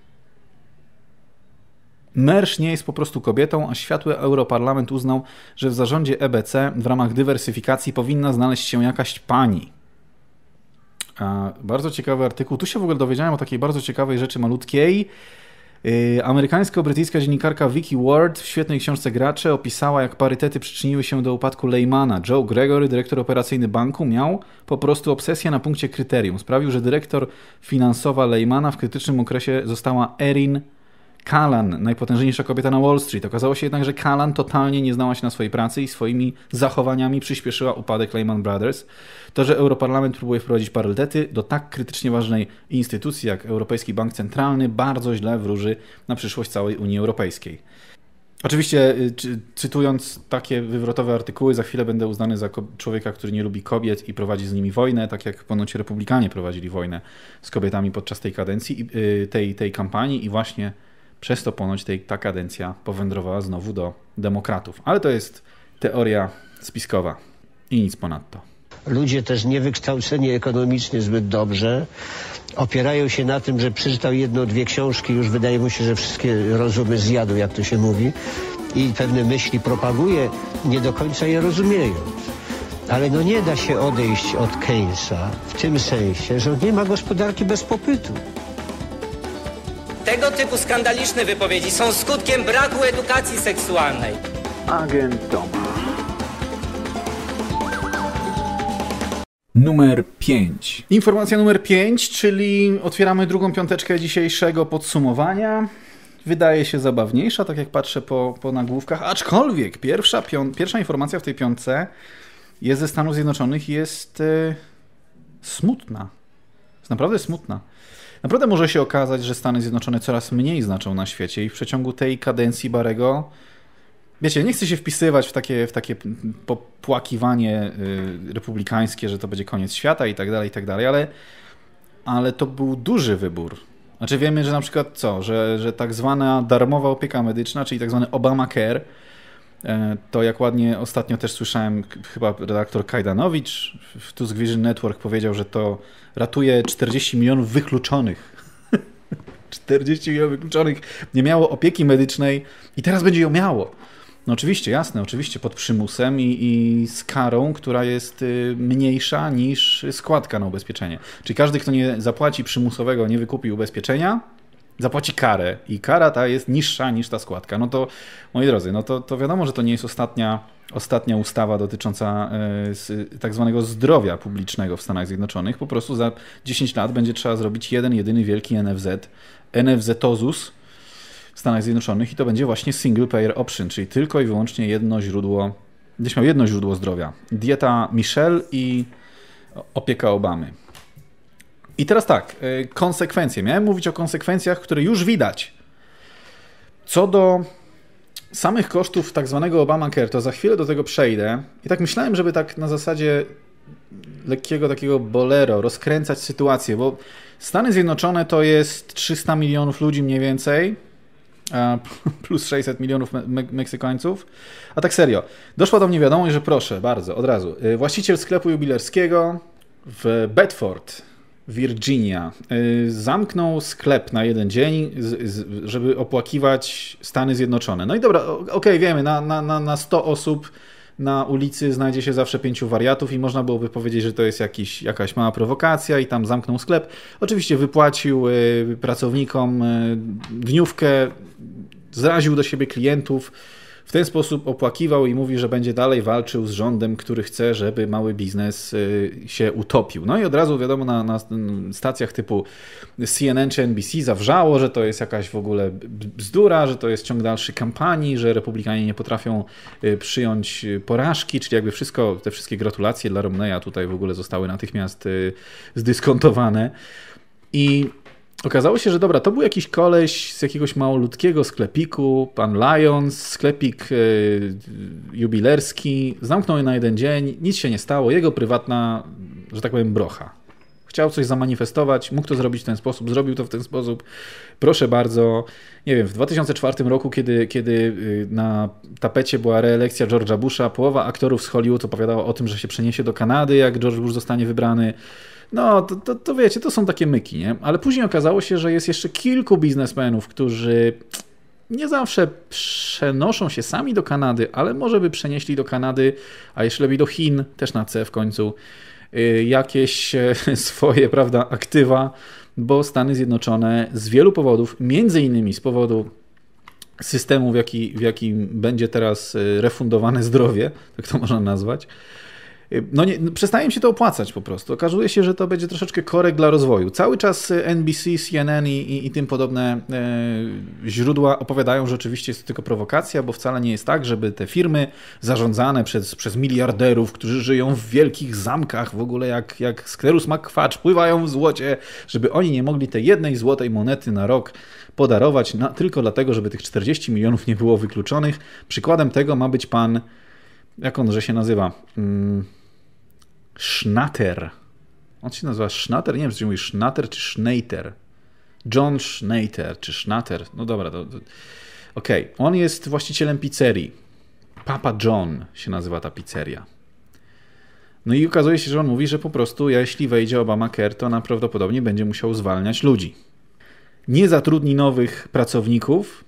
Mersch nie jest po prostu kobietą, a światły Europarlament uznał, że w zarządzie EBC w ramach dywersyfikacji powinna znaleźć się jakaś pani. Bardzo ciekawy artykuł. Tu się w ogóle dowiedziałem o takiej bardzo ciekawej rzeczy malutkiej. Amerykańsko-brytyjska dziennikarka Vicky Ward w świetnej książce Gracze opisała, jak parytety przyczyniły się do upadku Leymana. Joe Gregory, dyrektor operacyjny banku, miał po prostu obsesję na punkcie kryterium. Sprawił, że dyrektor finansowa Leymana w krytycznym okresie została Erin Callan, najpotężniejsza kobieta na Wall Street. Okazało się jednak, że Callan totalnie nie znała się na swojej pracy i swoimi zachowaniami przyspieszyła upadek Lehman Brothers. To, że Europarlament próbuje wprowadzić parytety do tak krytycznie ważnej instytucji jak Europejski Bank Centralny, bardzo źle wróży na przyszłość całej Unii Europejskiej. Oczywiście, cytując takie wywrotowe artykuły, za chwilę będę uznany za człowieka, który nie lubi kobiet i prowadzi z nimi wojnę, tak jak ponoć republikanie prowadzili wojnę z kobietami podczas tej kadencji, tej kampanii i właśnie przez to ponoć ta kadencja powędrowała znowu do demokratów. Ale to jest teoria spiskowa i nic ponadto. Ludzie też niewykształceni ekonomicznie zbyt dobrze opierają się na tym, że przeczytał 1-2 książki, już wydaje mu się, że wszystkie rozumy zjadł, jak to się mówi, i pewne myśli propaguje, nie do końca je rozumiejąc. Ale nie da się odejść od Keynesa w tym sensie, że nie ma gospodarki bez popytu. Tego typu skandaliczne wypowiedzi są skutkiem braku edukacji seksualnej. Agent Tomasz. Numer 5. Informacja numer 5, czyli otwieramy drugą piąteczkę dzisiejszego podsumowania. Wydaje się zabawniejsza, tak jak patrzę po nagłówkach, aczkolwiek pierwsza informacja w tej piątce jest ze Stanów Zjednoczonych i jest smutna. Jest naprawdę smutna. Naprawdę może się okazać, że Stany Zjednoczone coraz mniej znaczą na świecie i w przeciągu tej kadencji Barrego, wiecie, nie chcę się wpisywać w takie popłakiwanie republikańskie, że to będzie koniec świata i tak dalej, ale to był duży wybór. Znaczy wiemy, że na przykład że tak zwana darmowa opieka medyczna, czyli tak zwany Obamacare, to jak ładnie ostatnio też słyszałem, chyba redaktor Kajdanowicz w Tusk Vision Network powiedział, że to ratuje 40 milionów wykluczonych. 40 milionów wykluczonych nie miało opieki medycznej i teraz będzie ją miało. No oczywiście, jasne, oczywiście pod przymusem i z karą, która jest mniejsza niż składka na ubezpieczenie. Czyli każdy, kto nie zapłaci przymusowego, nie wykupi ubezpieczenia, zapłaci karę i kara ta jest niższa niż ta składka, no to, moi drodzy, no to wiadomo, że to nie jest ostatnia ustawa dotycząca tak zwanego zdrowia publicznego w Stanach Zjednoczonych. Po prostu za 10 lat będzie trzeba zrobić jeden, jedyny wielki NFZ-ozus w Stanach Zjednoczonych i to będzie właśnie single payer option, czyli tylko i wyłącznie jedno źródło, będziesz miał jedno źródło zdrowia. Dieta Michelle i opieka Obamy. I teraz tak, konsekwencje. Miałem mówić o konsekwencjach, które już widać. Co do samych kosztów tak zwanego Obamacare, to za chwilę do tego przejdę. I tak myślałem, żeby tak na zasadzie lekkiego takiego bolero rozkręcać sytuację, bo Stany Zjednoczone to jest 300 milionów ludzi mniej więcej, plus 600 milionów Meksykańców. A tak serio, doszła do mnie wiadomość, że proszę bardzo, od razu, właściciel sklepu jubilerskiego w Bedford, Virginia, zamknął sklep na jeden dzień, żeby opłakiwać Stany Zjednoczone. No i dobra, okej, wiemy, na 100 osób na ulicy znajdzie się zawsze 5 wariatów i można byłoby powiedzieć, że to jest jakaś mała prowokacja i tam zamknął sklep. Oczywiście wypłacił pracownikom dniówkę, zraził do siebie klientów, w ten sposób opłakiwał i mówi, że będzie dalej walczył z rządem, który chce, żeby mały biznes się utopił. No i od razu wiadomo na stacjach typu CNN czy NBC zawrzało, że to jest jakaś w ogóle bzdura, że to jest ciąg dalszy kampanii, że republikanie nie potrafią przyjąć porażki, czyli jakby te wszystkie gratulacje dla Romneya tutaj w ogóle zostały natychmiast zdyskontowane. I okazało się, że dobra, to był jakiś koleś z jakiegoś małoludkiego sklepiku, pan Lyons, sklepik jubilerski, zamknął je na jeden dzień, nic się nie stało, jego prywatna, że tak powiem, brocha. Chciał coś zamanifestować, mógł to zrobić w ten sposób, zrobił to w ten sposób. Proszę bardzo, nie wiem, w 2004 roku, kiedy na tapecie była reelekcja George'a Busha, połowa aktorów z Hollywood opowiadała o tym, że się przeniesie do Kanady, jak George Bush zostanie wybrany. No, to wiecie, to są takie myki, nie? Ale później okazało się, że jest jeszcze kilku biznesmenów, którzy nie zawsze przenoszą się sami do Kanady, ale może by przenieśli do Kanady, a jeszcze lepiej do Chin, też na C w końcu, jakieś swoje, prawda, aktywa, bo Stany Zjednoczone z wielu powodów, między innymi z powodu systemu, w jakim będzie teraz refundowane zdrowie, tak to można nazwać, no nie, przestaje im się to opłacać po prostu. Okazuje się, że to będzie troszeczkę korek dla rozwoju. Cały czas NBC, CNN i tym podobne źródła opowiadają, że oczywiście jest to tylko prowokacja, bo wcale nie jest tak, żeby te firmy zarządzane przez miliarderów, którzy żyją w wielkich zamkach, w ogóle jak Sklerus McQuatch, pływają w złocie, żeby oni nie mogli tej jednej złotej monety na rok podarować tylko dlatego, żeby tych 40 milionów nie było wykluczonych. Przykładem tego ma być pan, jak on się nazywa? Schnatter. On się nazywa Schnatter? Nie wiem, czy się mówi Schnatter czy Schneiter. John Schneiter czy Schnatter. No dobra, okej. On jest właścicielem pizzerii. Papa John się nazywa ta pizzeria. No i okazuje się, że on mówi, że po prostu jeśli wejdzie Obamacare, to najprawdopodobniej będzie musiał zwalniać ludzi. Nie zatrudni nowych pracowników.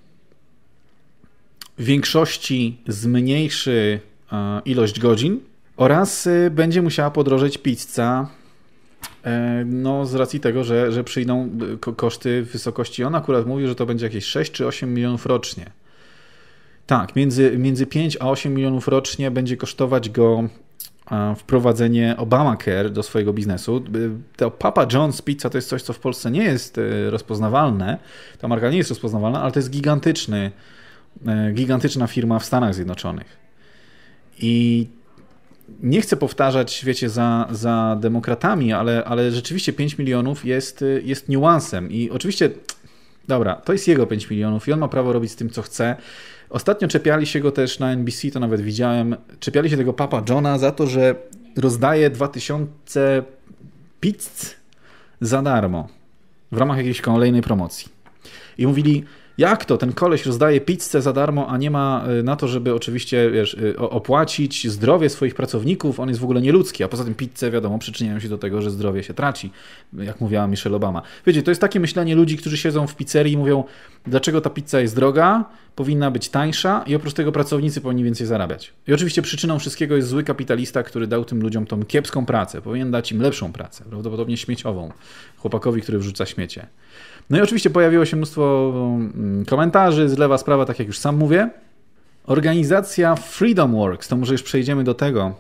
W większości zmniejszy ilość godzin oraz będzie musiała podrożeć pizza, no z racji tego, że przyjdą koszty w wysokości, on akurat mówi, że to będzie jakieś 6 czy 8 milionów rocznie. Tak, między 5 a 8 milionów rocznie będzie kosztować go wprowadzenie Obamacare do swojego biznesu. To Papa John's Pizza to jest coś, co w Polsce nie jest rozpoznawalne, ta marka nie jest rozpoznawalna, ale to jest gigantyczna firma w Stanach Zjednoczonych. I nie chcę powtarzać, wiecie, za demokratami, ale rzeczywiście 5 milionów jest niuansem. I oczywiście, dobra, to jest jego 5 milionów i on ma prawo robić z tym, co chce. Ostatnio czepiali się go też na NBC, to nawet widziałem, czepiali się tego Papa Johna za to, że rozdaje 2000 pizz za darmo w ramach jakiejś kolejnej promocji. I mówili, jak to? Ten koleś rozdaje pizzę za darmo, a nie ma na to, żeby oczywiście, wiesz, opłacić zdrowie swoich pracowników. On jest w ogóle nieludzki, a poza tym pizze, wiadomo, przyczyniają się do tego, że zdrowie się traci, jak mówiła Michelle Obama. Wiecie, to jest takie myślenie ludzi, którzy siedzą w pizzerii i mówią, dlaczego ta pizza jest droga, powinna być tańsza i oprócz tego pracownicy powinni więcej zarabiać. I oczywiście przyczyną wszystkiego jest zły kapitalista, który dał tym ludziom tą kiepską pracę. Powinien dać im lepszą pracę, prawdopodobnie śmieciową, chłopakowi, który wrzuca śmiecie. No i oczywiście pojawiło się mnóstwo komentarzy z lewa, z prawa, tak jak już sam mówię. Organizacja FreedomWorks, to może już przejdziemy do tego,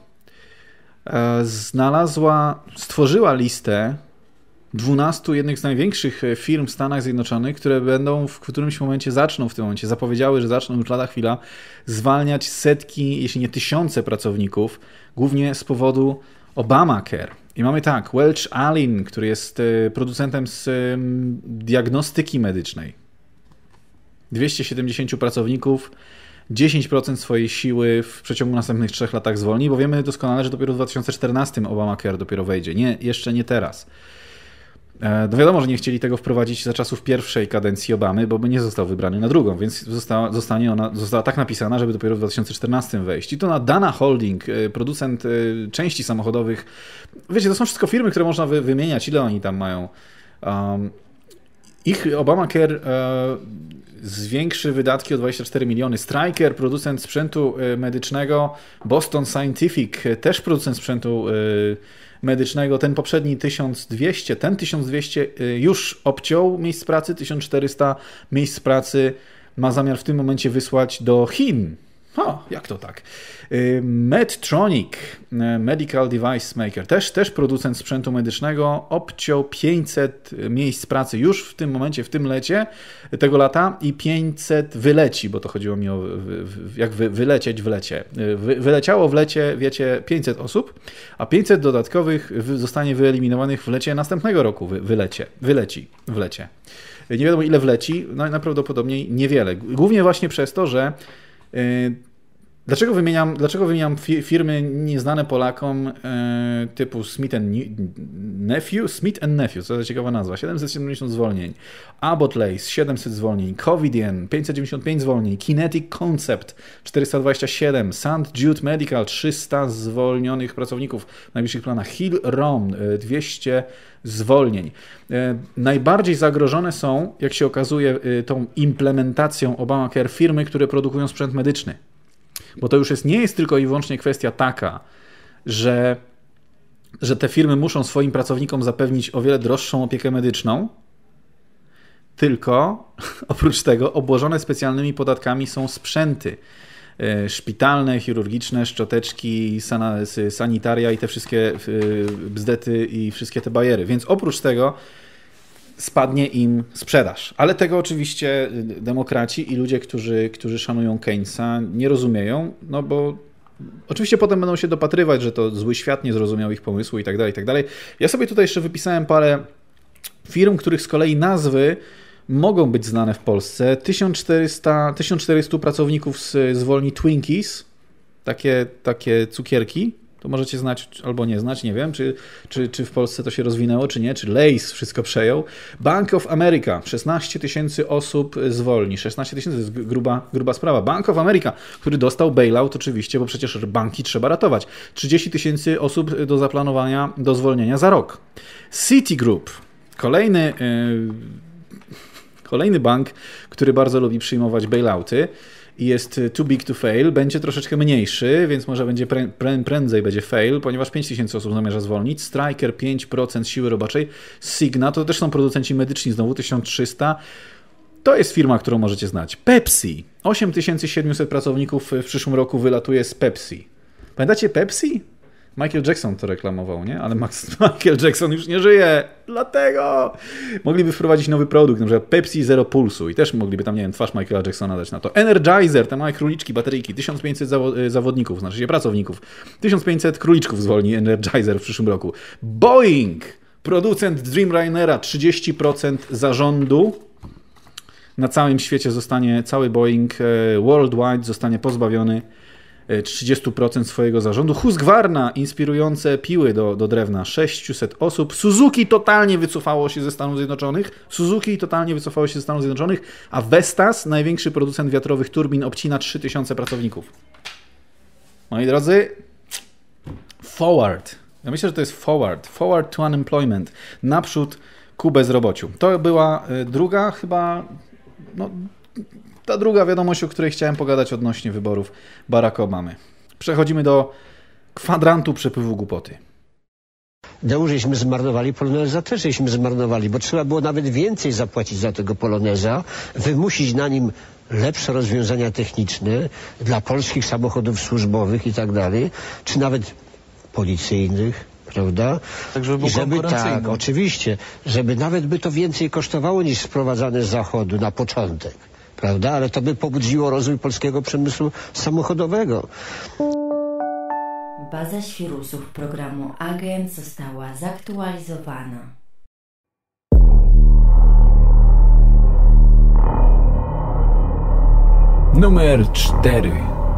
stworzyła listę 12 jednych z największych firm w Stanach Zjednoczonych, które będą w którymś momencie zapowiedziały, że zaczną już lada chwila zwalniać setki, jeśli nie tysiące pracowników, głównie z powodu Obamacare. I mamy tak, Welch Allyn, który jest producentem z diagnostyki medycznej. 270 pracowników, 10% swojej siły w przeciągu następnych 3 latach zwolni, bo wiemy doskonale, że dopiero w 2014 Obamacare dopiero wejdzie. Jeszcze nie teraz. No wiadomo, że nie chcieli tego wprowadzić za czasów pierwszej kadencji Obamy, bo by nie został wybrany na drugą, więc została tak napisana, żeby dopiero w 2014 wejść. I to na Dana Holding, producent części samochodowych. Wiecie, to są wszystko firmy, które można wymieniać. Ile oni tam mają? Ich Obamacare zwiększy wydatki o 24 miliony. Stryker, producent sprzętu medycznego. Boston Scientific, też producent sprzętu medycznego. Ten poprzedni 1200, ten 1200 już obciął miejsc pracy, 1400 miejsc pracy ma zamiar w tym momencie wysłać do Chin. Jak to tak? Medtronic, Medical Device Maker, też producent sprzętu medycznego, obciął 500 miejsc pracy już w tym momencie, w tym lecie tego lata i 500 wyleci, bo to chodziło mi o jak wylecieć w lecie. Wyleciało w lecie, wiecie, 500 osób, a 500 dodatkowych zostanie wyeliminowanych w lecie następnego roku. Wyleci w lecie. Nie wiadomo ile wleci, no najprawdopodobniej niewiele. Głównie właśnie przez to, że Dlaczego wymieniam firmy nieznane Polakom typu Smith Nephew, co za ciekawa nazwa, 770 zwolnień, Abbott Lace 700 zwolnień, Covidien 595 zwolnień, Kinetic Concept 427, St. Jude Medical 300 zwolnionych pracowników w najbliższych planach, Hill-Rom 200 zwolnień. Najbardziej zagrożone są, jak się okazuje, tą implementacją Obamacare firmy, które produkują sprzęt medyczny. Bo to już nie jest tylko i wyłącznie kwestia taka, że te firmy muszą swoim pracownikom zapewnić o wiele droższą opiekę medyczną, tylko oprócz tego obłożone specjalnymi podatkami są sprzęty szpitalne, chirurgiczne, szczoteczki, sanitaria i te wszystkie bzdety i wszystkie te bajery. Więc oprócz tego spadnie im sprzedaż. Ale tego oczywiście demokraci i ludzie, którzy szanują Keynesa, nie rozumieją, no bo oczywiście potem będą się dopatrywać, że to zły świat nie zrozumiał ich pomysłu i tak dalej, i tak dalej. Ja sobie tutaj jeszcze wypisałem parę firm, których z kolei nazwy mogą być znane w Polsce. 1400 pracowników zwolni Twinkies, takie cukierki. To możecie znać albo nie znać, nie wiem, czy w Polsce to się rozwinęło, czy nie, czy Lay's wszystko przejął. Bank of America, 16 000 osób zwolni. 16 000 to jest gruba sprawa. Bank of America, który dostał bailout oczywiście, bo przecież banki trzeba ratować. 30 000 osób do zaplanowania, do zwolnienia za rok. Citigroup, kolejny bank, który bardzo lubi przyjmować bailouty. I jest too big to fail, będzie troszeczkę mniejszy, więc może będzie prędzej będzie fail, ponieważ 5000 osób zamierza zwolnić. Stryker 5% siły roboczej. Signa to też są producenci medyczni, znowu 1300. To jest firma, którą możecie znać. Pepsi. 8700 pracowników w przyszłym roku wylatuje z Pepsi. Pamiętacie Pepsi? Michael Jackson to reklamował, nie? Ale Michael Jackson już nie żyje, dlatego mogliby wprowadzić nowy produkt, na przykład Pepsi Zero Pulsu i też mogliby tam, nie wiem, twarz Michaela Jacksona dać na to. Energizer, te małe króliczki, bateryjki, 1500 zawodników, znaczy się pracowników. 1500 króliczków zwolni Energizer w przyszłym roku. Boeing, producent Dreamlinera, 30% zarządu na całym świecie zostanie, cały Boeing worldwide zostanie pozbawiony 30% swojego zarządu. Husqvarna, inspirujące piły do drewna, 600 osób. Suzuki totalnie wycofało się ze Stanów Zjednoczonych, a Vestas, największy producent wiatrowych turbin, obcina 3000 pracowników. Moi drodzy, forward. Ja myślę, że to jest forward to unemployment. Naprzód ku bezrobociu. To była druga chyba, ta druga wiadomość, o której chciałem pogadać odnośnie wyborów Baracka Obamy. Przechodzimy do kwadrantu przepływu głupoty. Deużeśmy zmarnowali, Poloneza też żeśmy zmarnowali, bo trzeba było nawet więcej zapłacić za tego Poloneza, wymusić na nim lepsze rozwiązania techniczne dla polskich samochodów służbowych i tak dalej, czy nawet policyjnych, prawda? Tak, żeby był konkurencyjny. Tak, oczywiście, żeby nawet by to więcej kosztowało niż sprowadzane z zachodu na początek, prawda? Ale to by pobudziło rozwój polskiego przemysłu samochodowego. Baza świrusów programu Agent została zaktualizowana. Numer 4.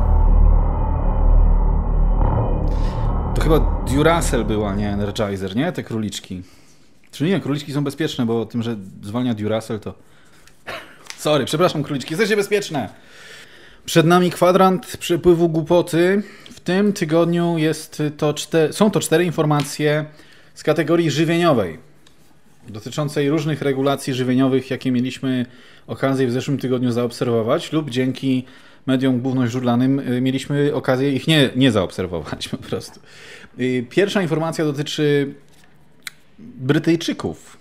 To chyba Duracell była, nie Energizer, nie? Te króliczki. Czy nie, króliczki są bezpieczne, bo tym, że zwalnia Duracell, to... Sorry, przepraszam króliczki, jesteście bezpieczne! Przed nami kwadrant przepływu głupoty. W tym tygodniu są to 4 informacje z kategorii żywieniowej, dotyczącej różnych regulacji żywieniowych, jakie mieliśmy okazję w zeszłym tygodniu zaobserwować, lub dzięki mediom głównoźródlanym mieliśmy okazję ich nie zaobserwować po prostu. Pierwsza informacja dotyczy Brytyjczyków.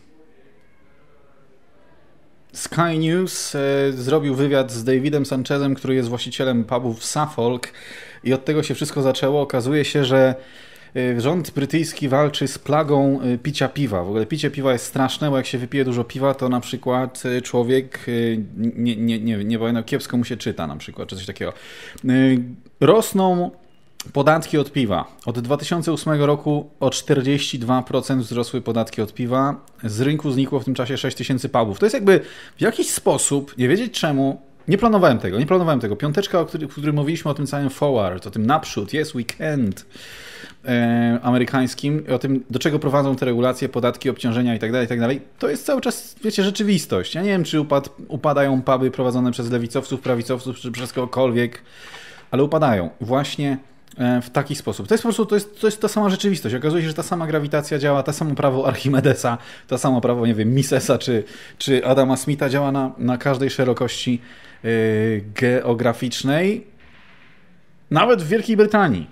Sky News zrobił wywiad z Davidem Sanchezem, który jest właścicielem pubów w Suffolk, i od tego się wszystko zaczęło. Okazuje się, że rząd brytyjski walczy z plagą picia piwa. W ogóle picie piwa jest straszne, bo jak się wypije dużo piwa, to na przykład człowiek nie pamiętam, kiepsko mu się czyta na przykład, czy coś takiego. Rosną podatki od piwa. Od 2008 roku o 42% wzrosły podatki od piwa. Z rynku znikło w tym czasie 6000 pubów. To jest jakby w jakiś sposób, nie wiedzieć czemu, nie planowałem tego. Piąteczka, o którym mówiliśmy, o tym całym forward, o tym naprzód, yes weekend amerykańskim, o tym, do czego prowadzą te regulacje, podatki, obciążenia itd., to jest cały czas, wiecie, rzeczywistość. Ja nie wiem, czy upadają puby prowadzone przez lewicowców, prawicowców, czy przez kogokolwiek, ale upadają właśnie w taki sposób. To jest po prostu, to jest ta sama rzeczywistość. Okazuje się, że ta sama grawitacja działa, to samo prawo Archimedesa, to samo prawo, nie wiem, Misesa czy Adama Smitha działa na każdej szerokości geograficznej. Nawet w Wielkiej Brytanii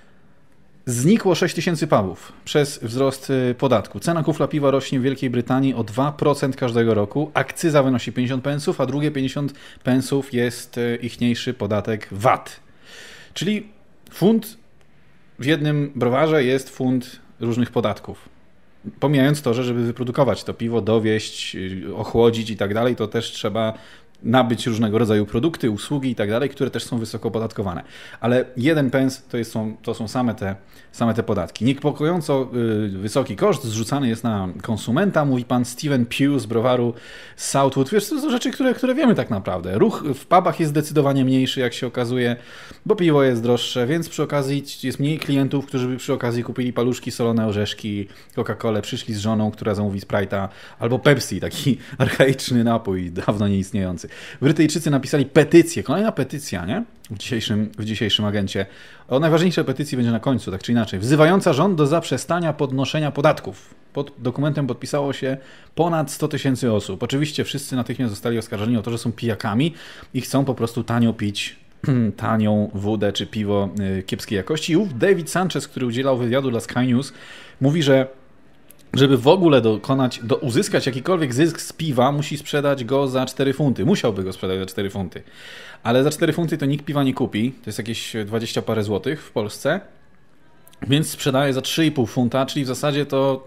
znikło 6000 pubów przez wzrost podatku. Cena kufla piwa rośnie w Wielkiej Brytanii o 2% każdego roku. Akcyza wynosi 50 pensów, a drugie 50 pensów jest ichniejszy podatek VAT. Czyli funt w jednym browarze jest funt różnych podatków. Pomijając to, że żeby wyprodukować to piwo, dowieść, ochłodzić i tak dalej, to też trzeba nabyć różnego rodzaju produkty, usługi i tak dalej, które też są wysoko opodatkowane. Ale 1 pence to są same te podatki. Niepokojąco wysoki koszt zrzucany jest na konsumenta, mówi pan Steven Pugh z browaru Southwood. Wiesz, to są rzeczy, które wiemy tak naprawdę. Ruch w pubach jest zdecydowanie mniejszy, jak się okazuje, bo piwo jest droższe, więc przy okazji jest mniej klientów, którzy by przy okazji kupili paluszki, solone orzeszki, Coca-Colę, przyszli z żoną, która zamówi Sprite'a, albo Pepsi, taki archaiczny napój, dawno nieistniejący. Brytyjczycy napisali petycję, kolejna petycja, nie? W dzisiejszym agencie. O najważniejszej petycji będzie na końcu, tak czy inaczej. Wzywająca rząd do zaprzestania podnoszenia podatków. Pod dokumentem podpisało się ponad 100 000 osób. Oczywiście wszyscy natychmiast zostali oskarżeni o to, że są pijakami i chcą po prostu tanio pić tanią wódę czy piwo kiepskiej jakości. I David Sanchez, który udzielał wywiadu dla Sky News, mówi, że żeby w ogóle uzyskać jakikolwiek zysk z piwa, musi sprzedać go za 4 funty. Musiałby go sprzedać za 4 funty. Ale za 4 funty to nikt piwa nie kupi. To jest jakieś 20 parę złotych w Polsce. Więc sprzedaje za 3,5 funta, czyli w zasadzie to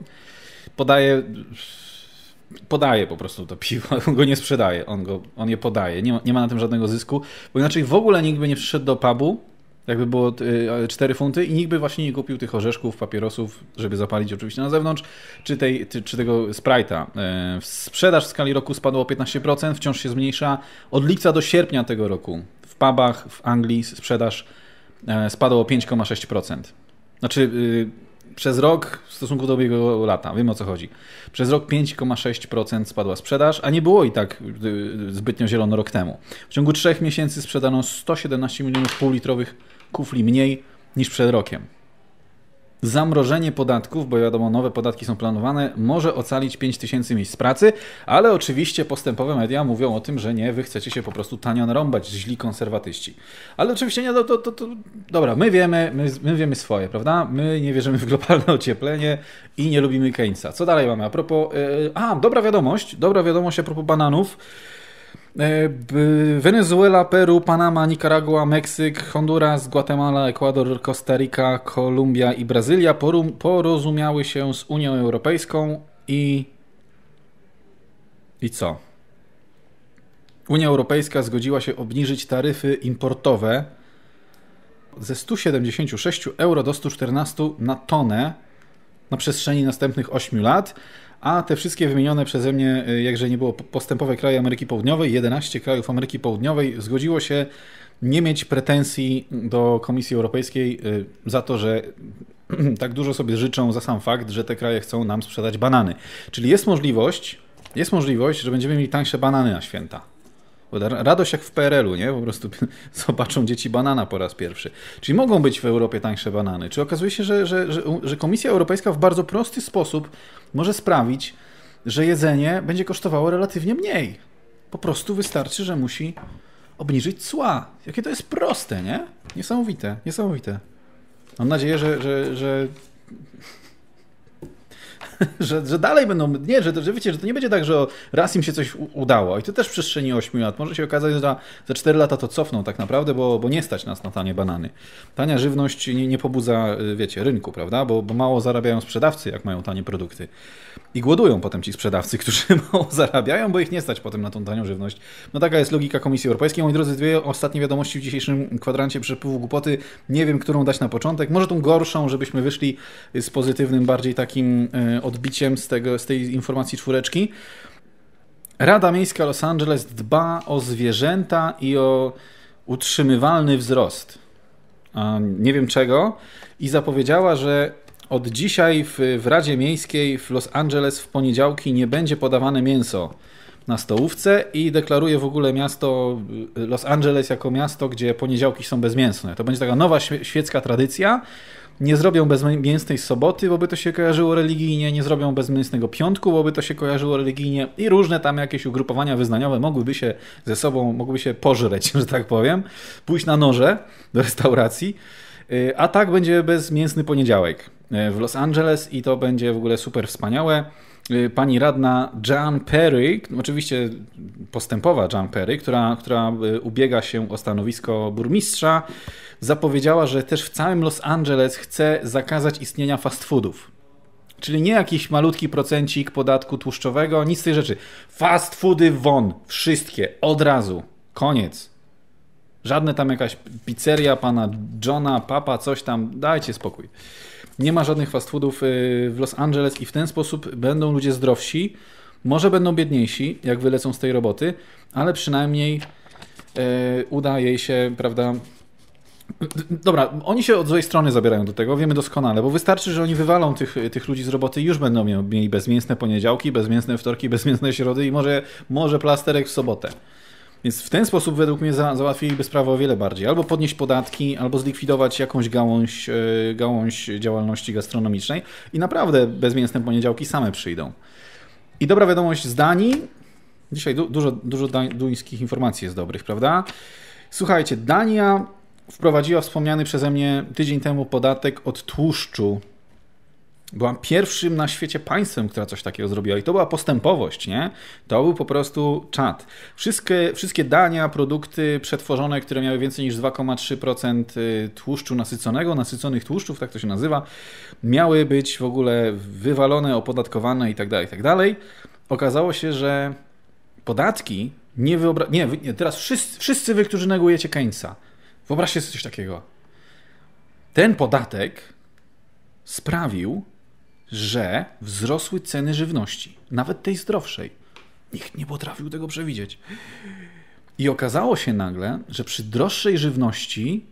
podaje po prostu to piwo. On go nie sprzedaje, on je podaje. Nie ma na tym żadnego zysku, bo inaczej w ogóle nikt by nie przyszedł do pubu, jakby było 4 funty i nikt by właśnie nie kupił tych orzeszków, papierosów, żeby zapalić oczywiście na zewnątrz, czy tego Sprite'a. Sprzedaż w skali roku spadła o 15%, wciąż się zmniejsza. Od lipca do sierpnia tego roku w pubach w Anglii sprzedaż spadła o 5,6%. Znaczy przez rok w stosunku do ubiegłego lata, wiem o co chodzi. Przez rok 5,6% spadła sprzedaż, a nie było i tak zbytnio zielono rok temu. W ciągu 3 miesięcy sprzedano 117 milionów półlitrowych kufli mniej niż przed rokiem. zamrożenie podatków, bo wiadomo, nowe podatki są planowane, może ocalić 5000 miejsc pracy, ale oczywiście postępowe media mówią o tym, że nie, wy chcecie się po prostu tanio narąbać, źli konserwatyści. Ale oczywiście nie, dobra, my wiemy swoje, prawda? My nie wierzymy w globalne ocieplenie i nie lubimy Keynesa. Co dalej mamy? A propos, dobra wiadomość a propos bananów. Wenezuela, Peru, Panama, Nikaragua, Meksyk, Honduras, Gwatemala, Ekwador, Kostaryka, Kolumbia i Brazylia porozumiały się z Unią Europejską i co? Unia Europejska zgodziła się obniżyć taryfy importowe ze 176 euro do 114 na tonę na przestrzeni następnych 8 lat, a te wszystkie wymienione przeze mnie, jakże nie było, postępowe kraje Ameryki Południowej, 11 krajów Ameryki Południowej zgodziło się nie mieć pretensji do Komisji Europejskiej za to, że tak dużo sobie życzą za sam fakt, że te kraje chcą nam sprzedać banany. Czyli jest możliwość, że będziemy mieli tańsze banany na święta. Radość jak w PRL-u, nie? Po prostu zobaczą dzieci banana po raz pierwszy. Czyli mogą być w Europie tańsze banany. Czy okazuje się, że Komisja Europejska w bardzo prosty sposób może sprawić, że jedzenie będzie kosztowało relatywnie mniej. Po prostu wystarczy, że musi obniżyć cła. Jakie to jest proste, nie? Niesamowite. Mam nadzieję, że dalej będą, że wiecie, że to nie będzie tak, że raz im się coś udało i to też w przestrzeni 8 lat. Może się okazać, że za 4 lata to cofną tak naprawdę, bo nie stać nas na tanie banany. Tania żywność nie pobudza, wiecie, rynku, prawda? Bo mało zarabiają sprzedawcy, jak mają tanie produkty. I głodują potem ci sprzedawcy, którzy mało zarabiają, bo ich nie stać potem na tą tanią żywność. No taka jest logika Komisji Europejskiej. Moi drodzy, 2 ostatnie wiadomości w dzisiejszym kwadrancie przepływu głupoty. Nie wiem, którą dać na początek. Może tą gorszą, żebyśmy wyszli z pozytywnym, bardziej takim odbiciem z tej informacji 4. Rada Miejska Los Angeles dba o zwierzęta i o utrzymywalny wzrost. Nie wiem czego. I zapowiedziała, że od dzisiaj w Radzie Miejskiej w Los Angeles w poniedziałki nie będzie podawane mięso na stołówce i deklaruje w ogóle miasto Los Angeles jako miasto, gdzie poniedziałki są bezmięsne. To będzie taka nowa świecka tradycja. Nie zrobią bezmięsnej soboty, bo by to się kojarzyło religijnie, nie zrobią bezmięsnego piątku, bo by to się kojarzyło religijnie i różne tam jakieś ugrupowania wyznaniowe mogłyby się ze sobą, mogłyby się pożreć, że tak powiem, pójść na noże do restauracji, a tak będzie bezmięsny poniedziałek w Los Angeles i to będzie w ogóle super wspaniałe. Pani radna Jan Perry, oczywiście postępowa Jan Perry, która ubiega się o stanowisko burmistrza, zapowiedziała, że też w całym Los Angeles chce zakazać istnienia fast foodów. Czyli nie jakiś malutki procencik podatku tłuszczowego, nic z tej rzeczy. Fast foody won, wszystkie, od razu, koniec. Żadne tam jakaś pizzeria pana Johna, papa, coś tam, dajcie spokój. Nie ma żadnych fast foodów w Los Angeles i w ten sposób będą ludzie zdrowsi, może będą biedniejsi, jak wylecą z tej roboty, ale przynajmniej uda jej się, prawda... Dobra, oni się od złej strony zabierają do tego, wiemy doskonale, bo wystarczy, że oni wywalą tych ludzi z roboty i już będą mieli bezmięsne poniedziałki, bezmięsne wtorki, bezmięsne środy i może plasterek w sobotę. Więc w ten sposób według mnie załatwiliby sprawę o wiele bardziej. Albo podnieść podatki, albo zlikwidować jakąś gałąź działalności gastronomicznej i naprawdę bezmięsne poniedziałki same przyjdą. I dobra wiadomość z Danii. Dzisiaj dużo duńskich informacji jest dobrych, prawda? Słuchajcie, Dania wprowadziła wspomniany przeze mnie tydzień temu podatek od tłuszczu. Była pierwszym na świecie państwem, która coś takiego zrobiła i to była postępowość, nie? To był po prostu czad. Wszystkie dania, produkty przetworzone, które miały więcej niż 2,3% tłuszczu nasyconych tłuszczów, tak to się nazywa, miały być w ogóle wywalone, opodatkowane i tak dalej. Okazało się, że podatki teraz wszyscy wy, którzy negujecie Keynesa, wyobraźcie sobie coś takiego. Ten podatek sprawił, że wzrosły ceny żywności, nawet tej zdrowszej. Nikt nie potrafił tego przewidzieć. I okazało się nagle, że przy droższej żywności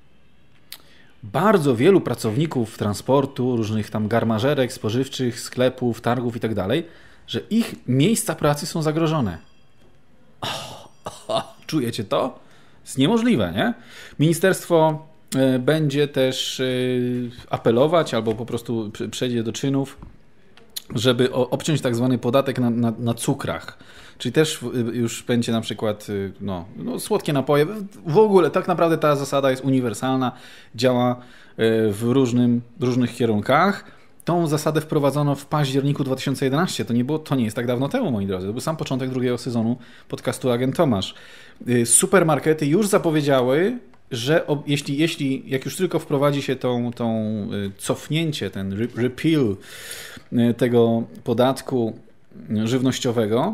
bardzo wielu pracowników transportu, różnych tam garmażerek, spożywczych, sklepów, targów i tak dalej, że ich miejsca pracy są zagrożone. Czujecie to? Jest niemożliwe, nie? Ministerstwo będzie też apelować albo po prostu przejdzie do czynów, żeby obciąć tak zwany podatek na cukrach. Czyli też już będzie na przykład słodkie napoje. W ogóle tak naprawdę ta zasada jest uniwersalna, działa w różnych kierunkach. Tą zasadę wprowadzono w październiku 2011. To nie jest tak dawno temu, moi drodzy. To był sam początek drugiego sezonu podcastu Agent Tomasz. Supermarkety już zapowiedziały, że jak już tylko wprowadzi się tą cofnięcie, ten repeal tego podatku żywnościowego,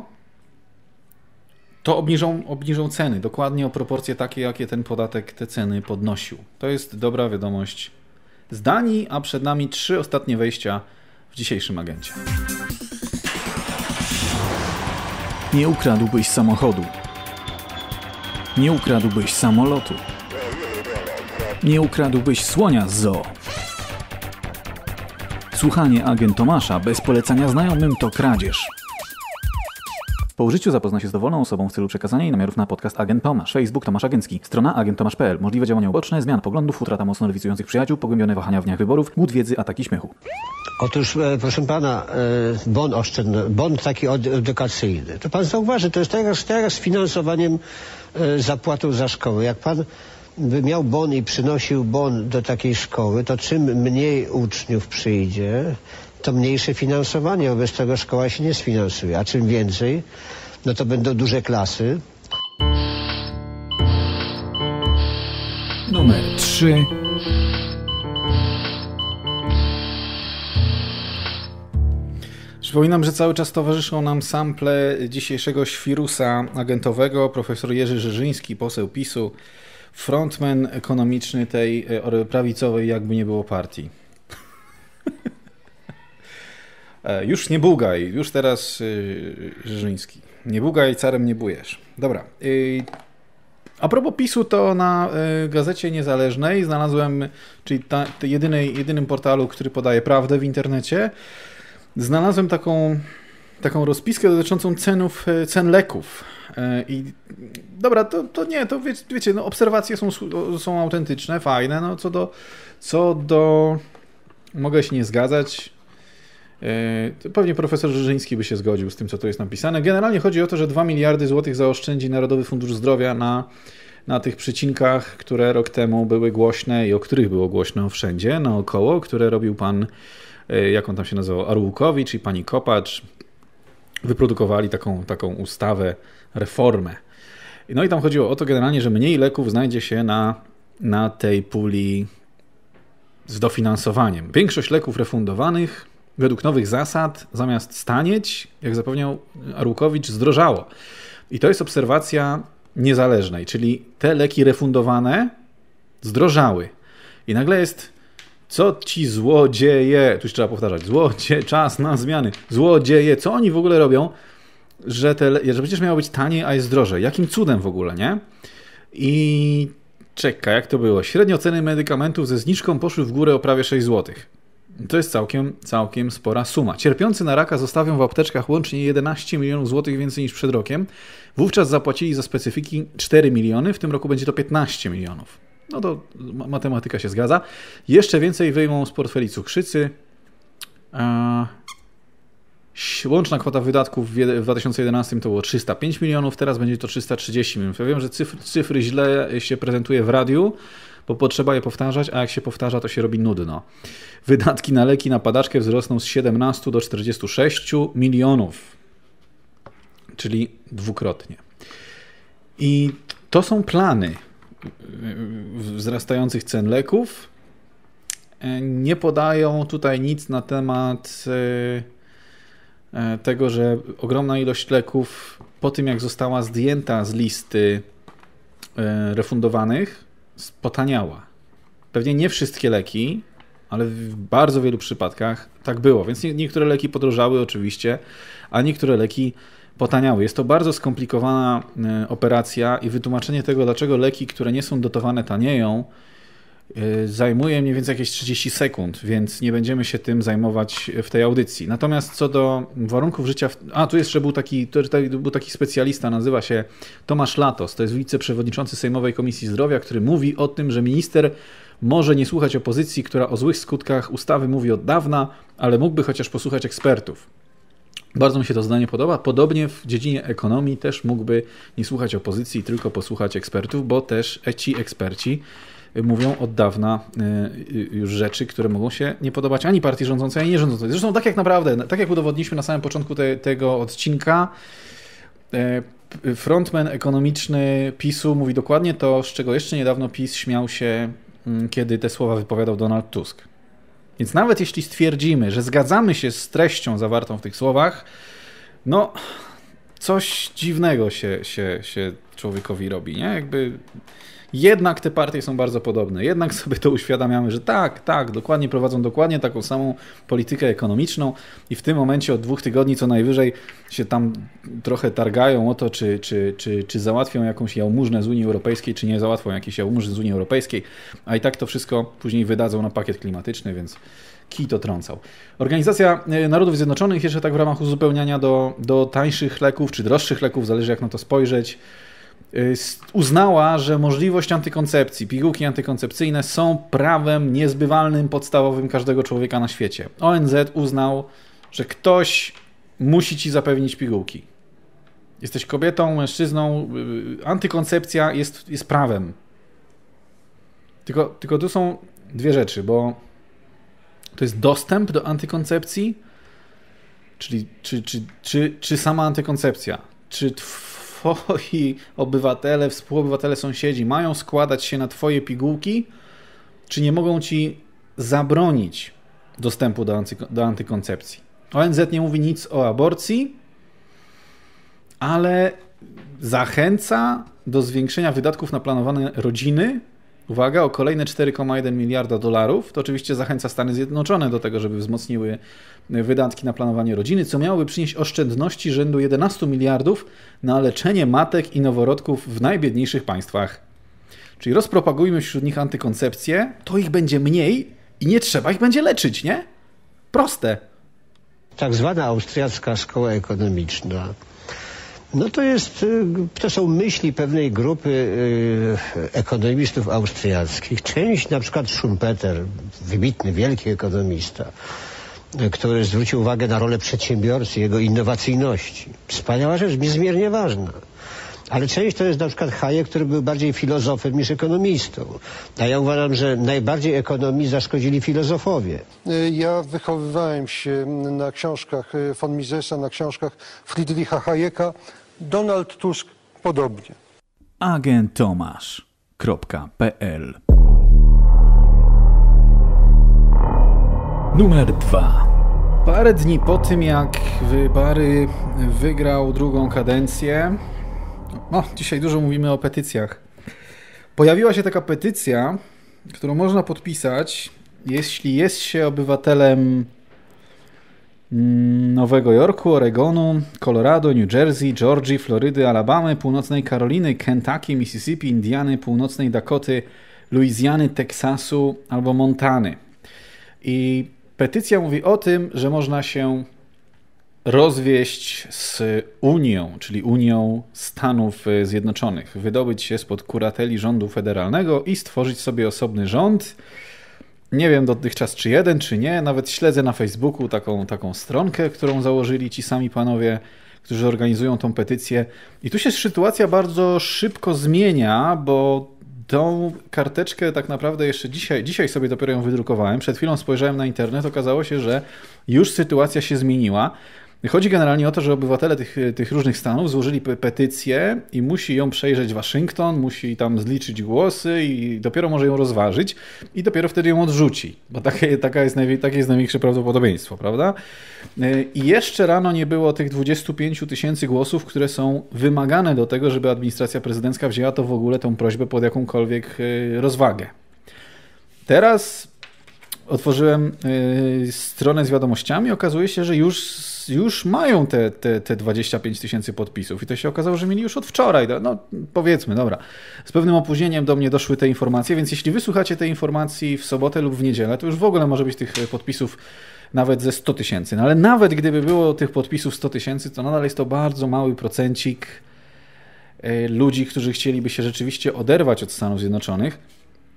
to obniżą ceny. Dokładnie o proporcje takie, jakie ten podatek te ceny podnosił. To jest dobra wiadomość z Danii, a przed nami 3 ostatnie wejścia w dzisiejszym agencie. Nie ukradłbyś samochodu. Nie ukradłbyś samolotu. Nie ukradłbyś słonia z zoo. Słuchanie Agent Tomasza bez polecania znajomym to kradzież. Po użyciu zapozna się z dowolną osobą w celu przekazania jej namiarów na podcast Agent Tomasz. Facebook Tomasz Agencki. Strona agenttomasz.pl. Możliwe działania uboczne, zmian poglądów, utrata mocno lewicujących przyjaciół, pogłębione wahania w dniach wyborów, głód wiedzy, ataki śmiechu. Otóż, proszę pana, bon taki edukacyjny. To pan zauważy, to jest teraz z finansowaniem zapłatą za szkołę. Jak pan by miał bon i przynosił bon do takiej szkoły, to czym mniej uczniów przyjdzie, to mniejsze finansowanie. Wobec tego szkoła się nie sfinansuje. A czym więcej, no to będą duże klasy. Numer 3. Przypominam, że cały czas towarzyszą nam sample dzisiejszego świrusa agentowego. Profesor Jerzy Żyżyński, poseł PiS-u, frontman ekonomiczny tej prawicowej jakby nie było partii. Już nie bugaj, już teraz Żyżyński. Nie bugaj, carem nie bujesz. Dobra. A propos PiS-u, to na Gazecie Niezależnej znalazłem, czyli jedynym portalu, który podaje prawdę w internecie, znalazłem taką rozpiskę dotyczącą cen leków. I dobra, to wiecie, no obserwacje są autentyczne, fajne, no co do mogę się nie zgadzać. Pewnie profesor Żyżyński by się zgodził z tym, co tu jest napisane. Generalnie chodzi o to, że 2 miliardy złotych zaoszczędzi Narodowy Fundusz Zdrowia na tych przycinkach, które rok temu były głośne i o których było głośno wszędzie, naokoło, które robił pan, jak on tam się nazywał, Arłukowicz i pani Kopacz. Wyprodukowali taką ustawę, reformę. No i tam chodziło o to generalnie, że mniej leków znajdzie się na tej puli z dofinansowaniem. Większość leków refundowanych według nowych zasad, zamiast stanieć, jak zapewniał Arłukowicz, zdrożało. I to jest obserwacja Niezależnej, czyli te leki refundowane zdrożały. I nagle jest, co ci złodzieje, tu już trzeba powtarzać, czas na zmiany, złodzieje, co oni w ogóle robią, że przecież miało być taniej, a jest drożej. Jakim cudem w ogóle, nie? I czekaj, jak to było? Średnio ceny medykamentów ze zniżką poszły w górę o prawie 6 zł. To jest całkiem spora suma. Cierpiący na raka zostawią w apteczkach łącznie 11 milionów złotych więcej niż przed rokiem. Wówczas zapłacili za specyfiki 4 miliony, w tym roku będzie to 15 milionów. No to matematyka się zgadza. Jeszcze więcej wyjmą z portfeli cukrzycy. Łączna kwota wydatków w 2011 to było 305 milionów, teraz będzie to 330 milionów. Ja wiem, że cyfry źle się prezentuje w radiu, bo potrzeba je powtarzać, a jak się powtarza, to się robi nudno. Wydatki na leki na padaczkę wzrosną z 17 do 46 milionów, czyli dwukrotnie. I to są plany wzrastających cen leków. Nie podają tutaj nic na temat tego, że ogromna ilość leków po tym, jak została zdjęta z listy refundowanych, potaniała. Pewnie nie wszystkie leki, ale w bardzo wielu przypadkach tak było. Więc niektóre leki podrożały oczywiście, a niektóre leki potaniały. Jest to bardzo skomplikowana operacja i wytłumaczenie tego, dlaczego leki, które nie są dotowane, tanieją, zajmuje mniej więcej jakieś 30 sekund, więc nie będziemy się tym zajmować w tej audycji. Natomiast co do warunków życia... tu jeszcze był taki specjalista, nazywa się Tomasz Latos, to jest wiceprzewodniczący Sejmowej Komisji Zdrowia, który mówi o tym, że minister może nie słuchać opozycji, która o złych skutkach ustawy mówi od dawna, ale mógłby chociaż posłuchać ekspertów. Bardzo mi się to zdanie podoba. Podobnie w dziedzinie ekonomii też mógłby nie słuchać opozycji, tylko posłuchać ekspertów, bo też ci eksperci mówią od dawna już rzeczy, które mogą się nie podobać ani partii rządzącej, ani nierządzącej. Zresztą tak jak naprawdę, tak jak udowodniliśmy na samym początku tego odcinka, frontman ekonomiczny PiS-u mówi dokładnie to, z czego jeszcze niedawno PiS śmiał się, kiedy te słowa wypowiadał Donald Tusk. Więc nawet jeśli stwierdzimy, że zgadzamy się z treścią zawartą w tych słowach, no coś dziwnego się człowiekowi robi, nie? Jakby jednak te partie są bardzo podobne. Jednak sobie to uświadamiamy, że tak, dokładnie prowadzą dokładnie taką samą politykę ekonomiczną i w tym momencie od 2 tygodni co najwyżej się tam trochę targają o to, czy załatwią jakąś jałmużnę z Unii Europejskiej, czy nie załatwią jakiejś jałmużny z Unii Europejskiej, a i tak to wszystko później wydadzą na pakiet klimatyczny, więc kij to trącał. Organizacja Narodów Zjednoczonych jeszcze tak w ramach uzupełniania do tańszych leków, czy droższych leków, zależy jak na to spojrzeć, uznała, że możliwość antykoncepcji, pigułki antykoncepcyjne są prawem niezbywalnym, podstawowym każdego człowieka na świecie. ONZ uznał, że ktoś musi ci zapewnić pigułki. Jesteś kobietą, mężczyzną, antykoncepcja jest prawem. Tylko tu są dwie rzeczy, bo to jest dostęp do antykoncepcji, czyli czy sama antykoncepcja, czy twoi obywatele, współobywatele, sąsiedzi mają składać się na twoje pigułki, czy nie mogą ci zabronić dostępu do antykoncepcji. ONZ nie mówi nic o aborcji, ale zachęca do zwiększenia wydatków na planowane rodziny. Uwaga, o kolejne $4,1 miliarda. To oczywiście zachęca Stany Zjednoczone do tego, żeby wzmocniły wydatki na planowanie rodziny, co miałoby przynieść oszczędności rzędu 11 miliardów na leczenie matek i noworodków w najbiedniejszych państwach. Czyli rozpropagujmy wśród nich antykoncepcję, to ich będzie mniej i nie trzeba ich będzie leczyć, nie? Proste. Tak zwana austriacka szkoła ekonomiczna, no to są myśli pewnej grupy ekonomistów austriackich. Część, na przykład Schumpeter, wybitny, wielki ekonomista, który zwrócił uwagę na rolę przedsiębiorcy, jego innowacyjności. Wspaniała rzecz, niezmiernie ważna. Ale część to jest na przykład Hayek, który był bardziej filozofem niż ekonomistą. A ja uważam, że najbardziej ekonomii zaszkodzili filozofowie. Ja wychowywałem się na książkach von Misesa, na książkach Friedricha Hayeka. Donald Tusk podobnie. Agenttomasz.pl Numer 2. Parę dni po tym, jak Bary wygrał drugą kadencję, dzisiaj dużo mówimy o petycjach, pojawiła się taka petycja, którą można podpisać, jeśli jest się obywatelem Nowego Jorku, Oregonu, Colorado, New Jersey, Georgii, Florydy, Alabamy, Północnej Karoliny, Kentucky, Mississippi, Indiany, Północnej Dakoty, Luizjany, Teksasu albo Montany. I petycja mówi o tym, że można się rozwieść z Unią, czyli Unią Stanów Zjednoczonych, wydobyć się spod kurateli rządu federalnego i stworzyć sobie osobny rząd. Nie wiem dotychczas czy jeden, czy nie. Nawet śledzę na Facebooku taką stronkę, którą założyli ci sami panowie, którzy organizują tą petycję. I tu się sytuacja bardzo szybko zmienia, bo tą karteczkę tak naprawdę jeszcze dzisiaj sobie dopiero ją wydrukowałem. Przed chwilą spojrzałem na internet, okazało się, że już sytuacja się zmieniła. Chodzi generalnie o to, że obywatele tych różnych stanów złożyli petycję i musi ją przejrzeć Waszyngton, musi tam zliczyć głosy i dopiero może ją rozważyć i dopiero wtedy ją odrzuci, bo takie jest największe prawdopodobieństwo, prawda? I jeszcze rano nie było tych 25 000 głosów, które są wymagane do tego, żeby administracja prezydencka wzięła to w ogóle tą prośbę pod jakąkolwiek rozwagę. Teraz otworzyłem stronę z wiadomościami, okazuje się, że już mają te 25 000 podpisów i to się okazało, że mieli już od wczoraj, no powiedzmy, dobra. Z pewnym opóźnieniem do mnie doszły te informacje, więc jeśli wysłuchacie tej informacji w sobotę lub w niedzielę, to już w ogóle może być tych podpisów nawet ze 100 000. No ale nawet gdyby było tych podpisów 100 000, to nadal jest to bardzo mały procencik ludzi, którzy chcieliby się rzeczywiście oderwać od Stanów Zjednoczonych.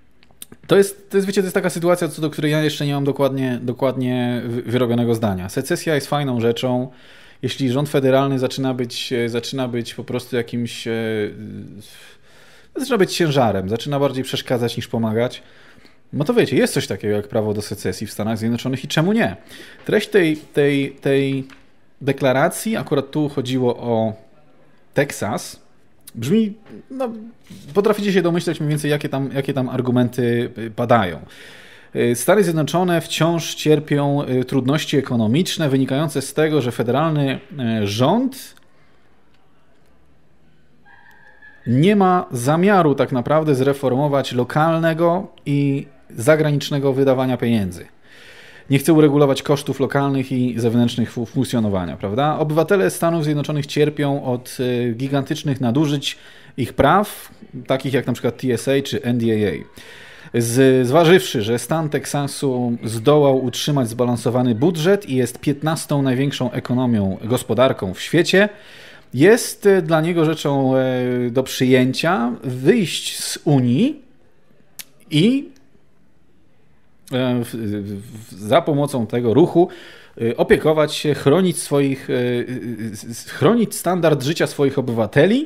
To jest, wiecie, to jest taka sytuacja, co do której ja jeszcze nie mam dokładnie wyrobionego zdania. Secesja jest fajną rzeczą. Jeśli rząd federalny zaczyna być po prostu jakimś... zaczyna być ciężarem, zaczyna bardziej przeszkadzać niż pomagać, no to wiecie, jest coś takiego jak prawo do secesji w Stanach Zjednoczonych i czemu nie? Treść tej deklaracji, akurat tu chodziło o Teksas, brzmi, no potraficie się domyśleć mniej więcej, jakie tam argumenty padają. Stany Zjednoczone wciąż cierpią trudności ekonomiczne wynikające z tego, że federalny rząd nie ma zamiaru tak naprawdę zreformować lokalnego i zagranicznego wydawania pieniędzy. Nie chce uregulować kosztów lokalnych i zewnętrznych funkcjonowania, prawda? Obywatele Stanów Zjednoczonych cierpią od gigantycznych nadużyć ich praw, takich jak na przykład TSA czy NDAA. Zważywszy, że stan Teksasu zdołał utrzymać zbalansowany budżet i jest 15. największą gospodarką w świecie, jest dla niego rzeczą do przyjęcia wyjść z Unii i za pomocą tego ruchu opiekować się, chronić standard życia swoich obywateli,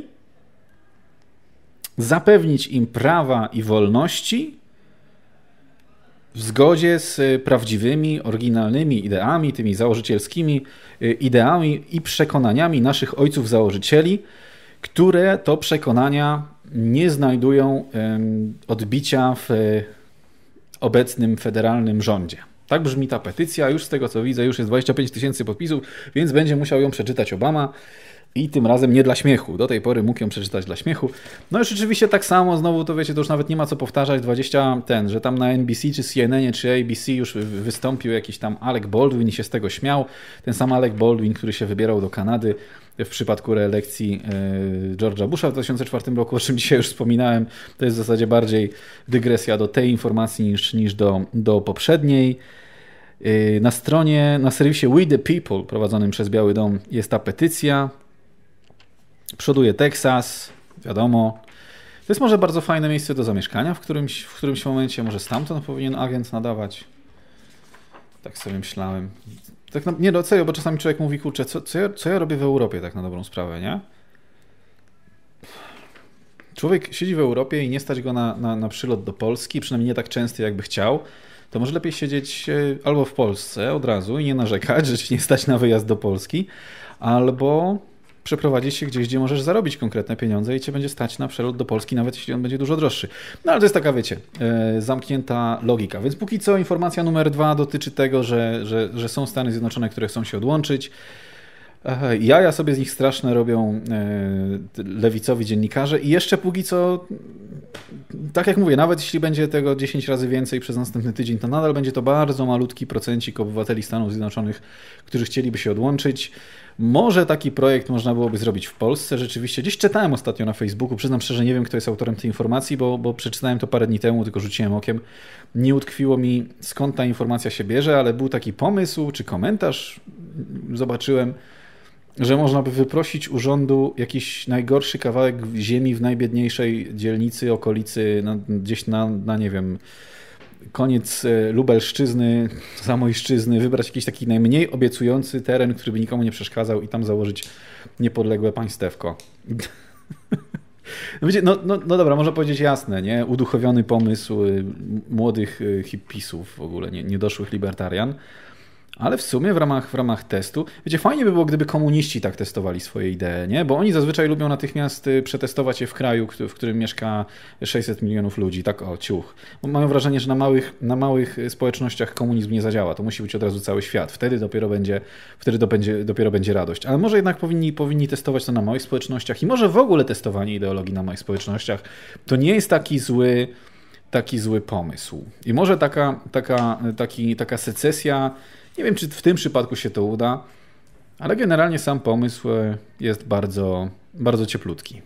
zapewnić im prawa i wolności w zgodzie z prawdziwymi, oryginalnymi ideami, tymi założycielskimi ideami i przekonaniami naszych ojców założycieli, które to przekonania nie znajdują odbicia w obecnym federalnym rządzie. Tak brzmi ta petycja. Już z tego co widzę, już jest 25 000 podpisów, więc będzie musiał ją przeczytać Obama. I tym razem nie dla śmiechu. Do tej pory mógł ją przeczytać dla śmiechu. No i rzeczywiście tak samo, znowu to wiecie, to już nawet nie ma co powtarzać, że tam na NBC, czy CNN, czy ABC już wystąpił jakiś tam Alec Baldwin i się z tego śmiał. Ten sam Alec Baldwin, który się wybierał do Kanady w przypadku reelekcji George'a Busha w 2004 roku, o czym dzisiaj już wspominałem. To jest w zasadzie bardziej dygresja do tej informacji niż do poprzedniej. Na serwisie We the People prowadzonym przez Biały Dom jest ta petycja. Przoduje Teksas, wiadomo. To jest może bardzo fajne miejsce do zamieszkania w którymś momencie. Może stamtąd powinien agent nadawać. Tak sobie myślałem. Tak nie do serio, bo czasami człowiek mówi, kurczę, co ja robię w Europie tak na dobrą sprawę, nie? Człowiek siedzi w Europie i nie stać go na przylot do Polski, przynajmniej nie tak częsty, jakby chciał. To może lepiej siedzieć albo w Polsce od razu i nie narzekać, że ci nie stać na wyjazd do Polski, albo przeprowadzić się gdzieś, gdzie możesz zarobić konkretne pieniądze i cię będzie stać na przelot do Polski, nawet jeśli on będzie dużo droższy. No ale to jest taka, wiecie, zamknięta logika. Więc póki co informacja numer 2 dotyczy tego, że są Stany Zjednoczone, które chcą się odłączyć. Jaja sobie z nich straszne robią lewicowi dziennikarze i jeszcze póki co, tak jak mówię, nawet jeśli będzie tego 10 razy więcej przez następny tydzień, to nadal będzie to bardzo malutki procencik obywateli Stanów Zjednoczonych, którzy chcieliby się odłączyć. Może taki projekt można byłoby zrobić w Polsce. Rzeczywiście, gdzieś czytałem ostatnio na Facebooku, przyznam szczerze, nie wiem, kto jest autorem tej informacji, bo przeczytałem to parę dni temu, tylko rzuciłem okiem. Nie utkwiło mi, skąd ta informacja się bierze, ale był taki pomysł, czy komentarz, zobaczyłem, że można by wyprosić u rządu jakiś najgorszy kawałek ziemi w najbiedniejszej dzielnicy, okolicy, gdzieś na nie wiem, koniec Lubelszczyzny, Zamojszczyzny, wybrać jakiś taki najmniej obiecujący teren, który by nikomu nie przeszkadzał i tam założyć niepodległe państewko. No, wiecie, no dobra, można powiedzieć jasne, nie? Uduchowiony pomysł młodych hippisów, w ogóle niedoszłych libertarian. Ale w sumie w ramach testu, wiecie, fajnie by było, gdyby komuniści tak testowali swoje idee, nie? Bo oni zazwyczaj lubią natychmiast przetestować je w kraju, w którym mieszka 600 milionów ludzi, tak o, ciuch. Mają wrażenie, że na małych społecznościach komunizm nie zadziała, to musi być od razu cały świat, wtedy dopiero będzie radość. Ale może jednak powinni testować to na małych społecznościach i może w ogóle testowanie ideologii na małych społecznościach to nie jest taki zły pomysł. I może taka secesja, nie wiem, czy w tym przypadku się to uda, ale generalnie sam pomysł jest bardzo, bardzo cieplutki.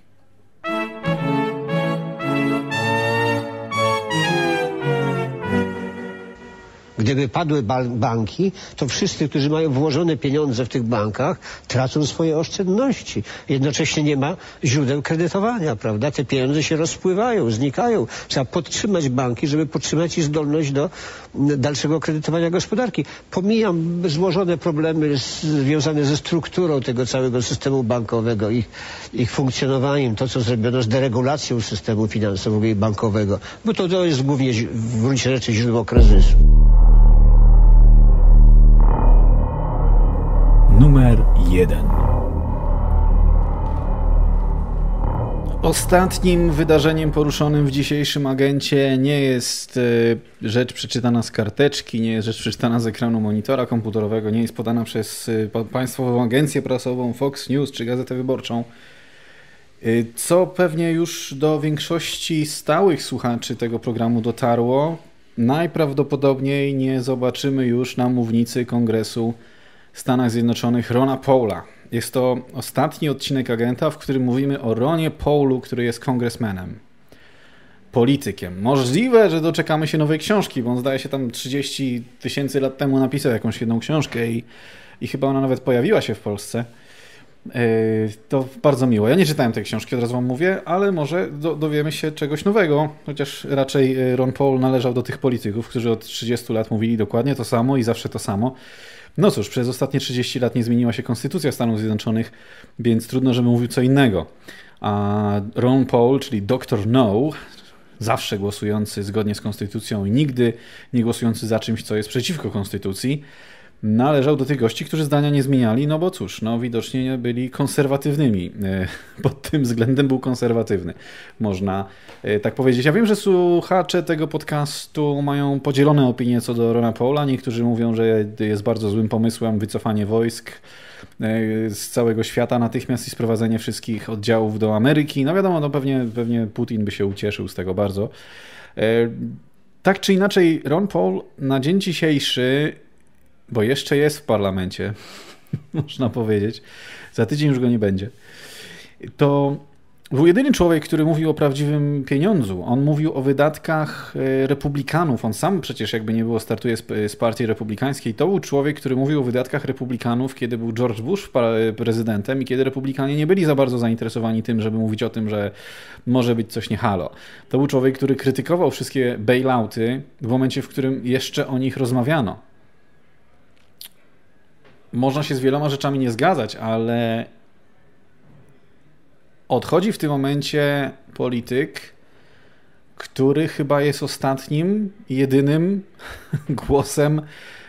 Gdyby padły banki, to wszyscy, którzy mają włożone pieniądze w tych bankach, tracą swoje oszczędności. Jednocześnie nie ma źródeł kredytowania, prawda? Te pieniądze się rozpływają, znikają. Trzeba podtrzymać banki, żeby podtrzymać ich zdolność do dalszego kredytowania gospodarki. Pomijam złożone problemy związane ze strukturą tego całego systemu bankowego, ich funkcjonowaniem, to co zrobiono z deregulacją systemu finansowego i bankowego, bo to jest głównie w gruncie rzeczy źródło kryzysu. Numer 1. Ostatnim wydarzeniem poruszonym w dzisiejszym agencie nie jest rzecz przeczytana z karteczki, nie jest rzecz przeczytana z ekranu monitora komputerowego, nie jest podana przez państwową agencję prasową Fox News czy Gazetę Wyborczą, co pewnie już do większości stałych słuchaczy tego programu dotarło. Najprawdopodobniej nie zobaczymy już na mównicy Kongresu w Stanach Zjednoczonych Rona Paula. Jest to ostatni odcinek agenta, w którym mówimy o Ronie Paulu, który jest kongresmenem, politykiem. Możliwe, że doczekamy się nowej książki, bo on zdaje się tam 30 000 lat temu napisał jakąś jedną książkę i chyba ona nawet pojawiła się w Polsce. To bardzo miło. Ja nie czytałem tej książki, od razu wam mówię, ale może dowiemy się czegoś nowego, chociaż raczej Ron Paul należał do tych polityków, którzy od 30 lat mówili dokładnie to samo i zawsze to samo. No cóż, przez ostatnie 30 lat nie zmieniła się konstytucja Stanów Zjednoczonych, więc trudno, żeby mówił co innego. A Ron Paul, czyli Dr. No, zawsze głosujący zgodnie z konstytucją i nigdy nie głosujący za czymś, co jest przeciwko konstytucji, należał do tych gości, którzy zdania nie zmieniali, no bo cóż, no widocznie byli konserwatywnymi. Pod tym względem był konserwatywny, można tak powiedzieć. Ja wiem, że słuchacze tego podcastu mają podzielone opinie co do Rona Paula. Niektórzy mówią, że jest bardzo złym pomysłem wycofanie wojsk z całego świata natychmiast i sprowadzenie wszystkich oddziałów do Ameryki. No wiadomo, no pewnie Putin by się ucieszył z tego bardzo. Tak czy inaczej, Ron Paul na dzień dzisiejszy, bo jeszcze jest w parlamencie, można powiedzieć, za tydzień już go nie będzie, to był jedyny człowiek, który mówił o prawdziwym pieniądzu. On mówił o wydatkach republikanów. On sam przecież, jakby nie było, startuje z partii republikańskiej. To był człowiek, który mówił o wydatkach republikanów, kiedy był George Bush prezydentem i kiedy republikanie nie byli za bardzo zainteresowani tym, żeby mówić o tym, że może być coś nie halo. To był człowiek, który krytykował wszystkie bailouty w momencie, w którym jeszcze o nich rozmawiano. Można się z wieloma rzeczami nie zgadzać, ale odchodzi w tym momencie polityk, który chyba jest ostatnim, jedynym głosem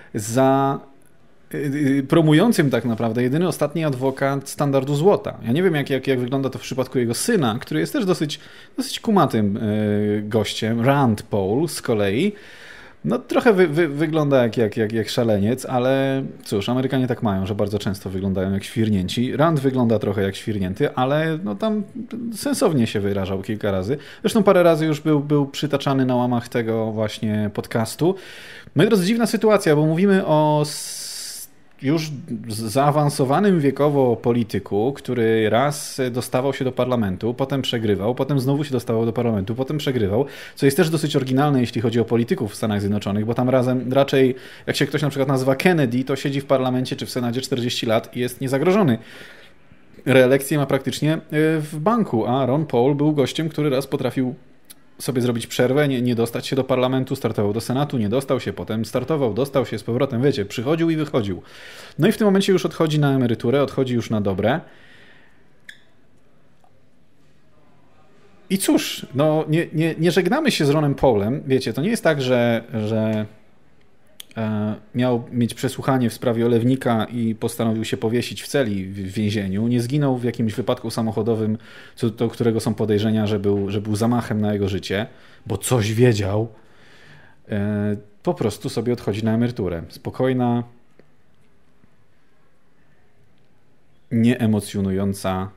promującym tak naprawdę, jedyny ostatni adwokat standardu złota. Ja nie wiem, jak wygląda to w przypadku jego syna, który jest też dosyć kumatym gościem, Rand Paul z kolei. No trochę wygląda jak szaleniec, ale cóż, Amerykanie tak mają, że bardzo często wyglądają jak świrnięci. Rand wygląda trochę jak świrnięty, ale no tam sensownie się wyrażał kilka razy. Zresztą parę razy już był przytaczany na łamach tego właśnie podcastu. No i drodzy, dziwna sytuacja, bo mówimy o już zaawansowanym wiekowo polityku, który raz dostawał się do parlamentu, potem przegrywał, potem znowu się dostawał do parlamentu, potem przegrywał, co jest też dosyć oryginalne, jeśli chodzi o polityków w Stanach Zjednoczonych, bo tam razem raczej, jak się ktoś na przykład nazywa Kennedy, to siedzi w parlamencie czy w Senacie 40 lat i jest niezagrożony. Reelekcję ma praktycznie w banku, a Ron Paul był gościem, który raz potrafił sobie zrobić przerwę, nie dostać się do parlamentu, startował do Senatu, nie dostał się, potem startował, dostał się z powrotem, wiecie, przychodził i wychodził. No i w tym momencie już odchodzi na emeryturę, odchodzi już na dobre. I cóż, no nie żegnamy się z Ronem Paulem, wiecie, to nie jest tak, że miał mieć przesłuchanie w sprawie olewnika i postanowił się powiesić w celi w więzieniu. Nie zginął w jakimś wypadku samochodowym, do którego są podejrzenia, że był zamachem na jego życie, bo coś wiedział. Po prostu sobie odchodzi na emeryturę. Spokojna, nieemocjonująca,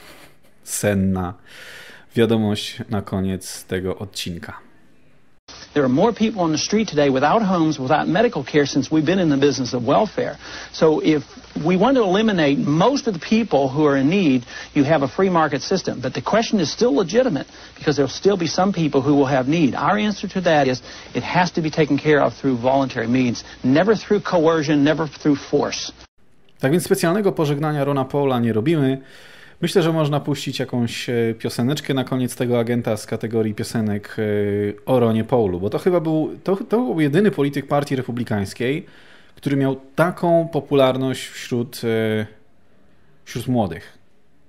senna wiadomość na koniec tego odcinka. There are more people on the street today without homes, without medical care since we've been in the business of welfare. So if we want to eliminate most of the people who are in need, you have a free market system. But the question is still legitimate because there will still be some people who will have need. Our answer to that is it has to be taken care of through voluntary means, never through coercion, never through force. Tak więc specjalnego pożegnania Rona Paula nie robimy. Myślę, że można puścić jakąś pioseneczkę na koniec tego agenta z kategorii piosenek o Ronie Paulu, bo to chyba był jedyny polityk partii republikańskiej, który miał taką popularność wśród młodych.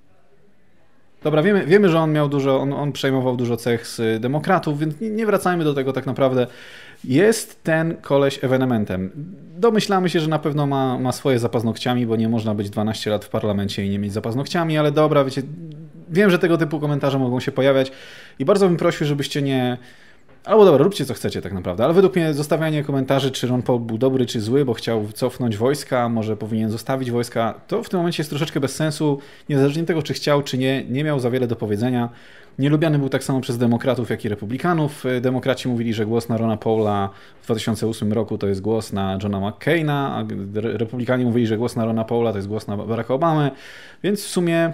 Dobra, wiemy, że on miał dużo, on przejmował dużo cech z demokratów, więc nie wracajmy do tego tak naprawdę. Jest ten koleś ewenementem. Domyślamy się, że na pewno ma swoje za paznokciami, bo nie można być 12 lat w parlamencie i nie mieć za paznokciami, ale dobra, wiecie, wiem, że tego typu komentarze mogą się pojawiać i bardzo bym prosił, żebyście nie... Albo dobra, róbcie co chcecie tak naprawdę, ale według mnie zostawianie komentarzy, czy Ron Paul był dobry, czy zły, bo chciał cofnąć wojska, może powinien zostawić wojska, to w tym momencie jest troszeczkę bez sensu, niezależnie od tego, czy chciał, czy nie miał za wiele do powiedzenia. Nielubiany był tak samo przez demokratów, jak i republikanów. Demokraci mówili, że głos na Rona Paula w 2008 roku to jest głos na Johna McCaina, a republikanie mówili, że głos na Rona Paula to jest głos na Baracka Obamy, więc w sumie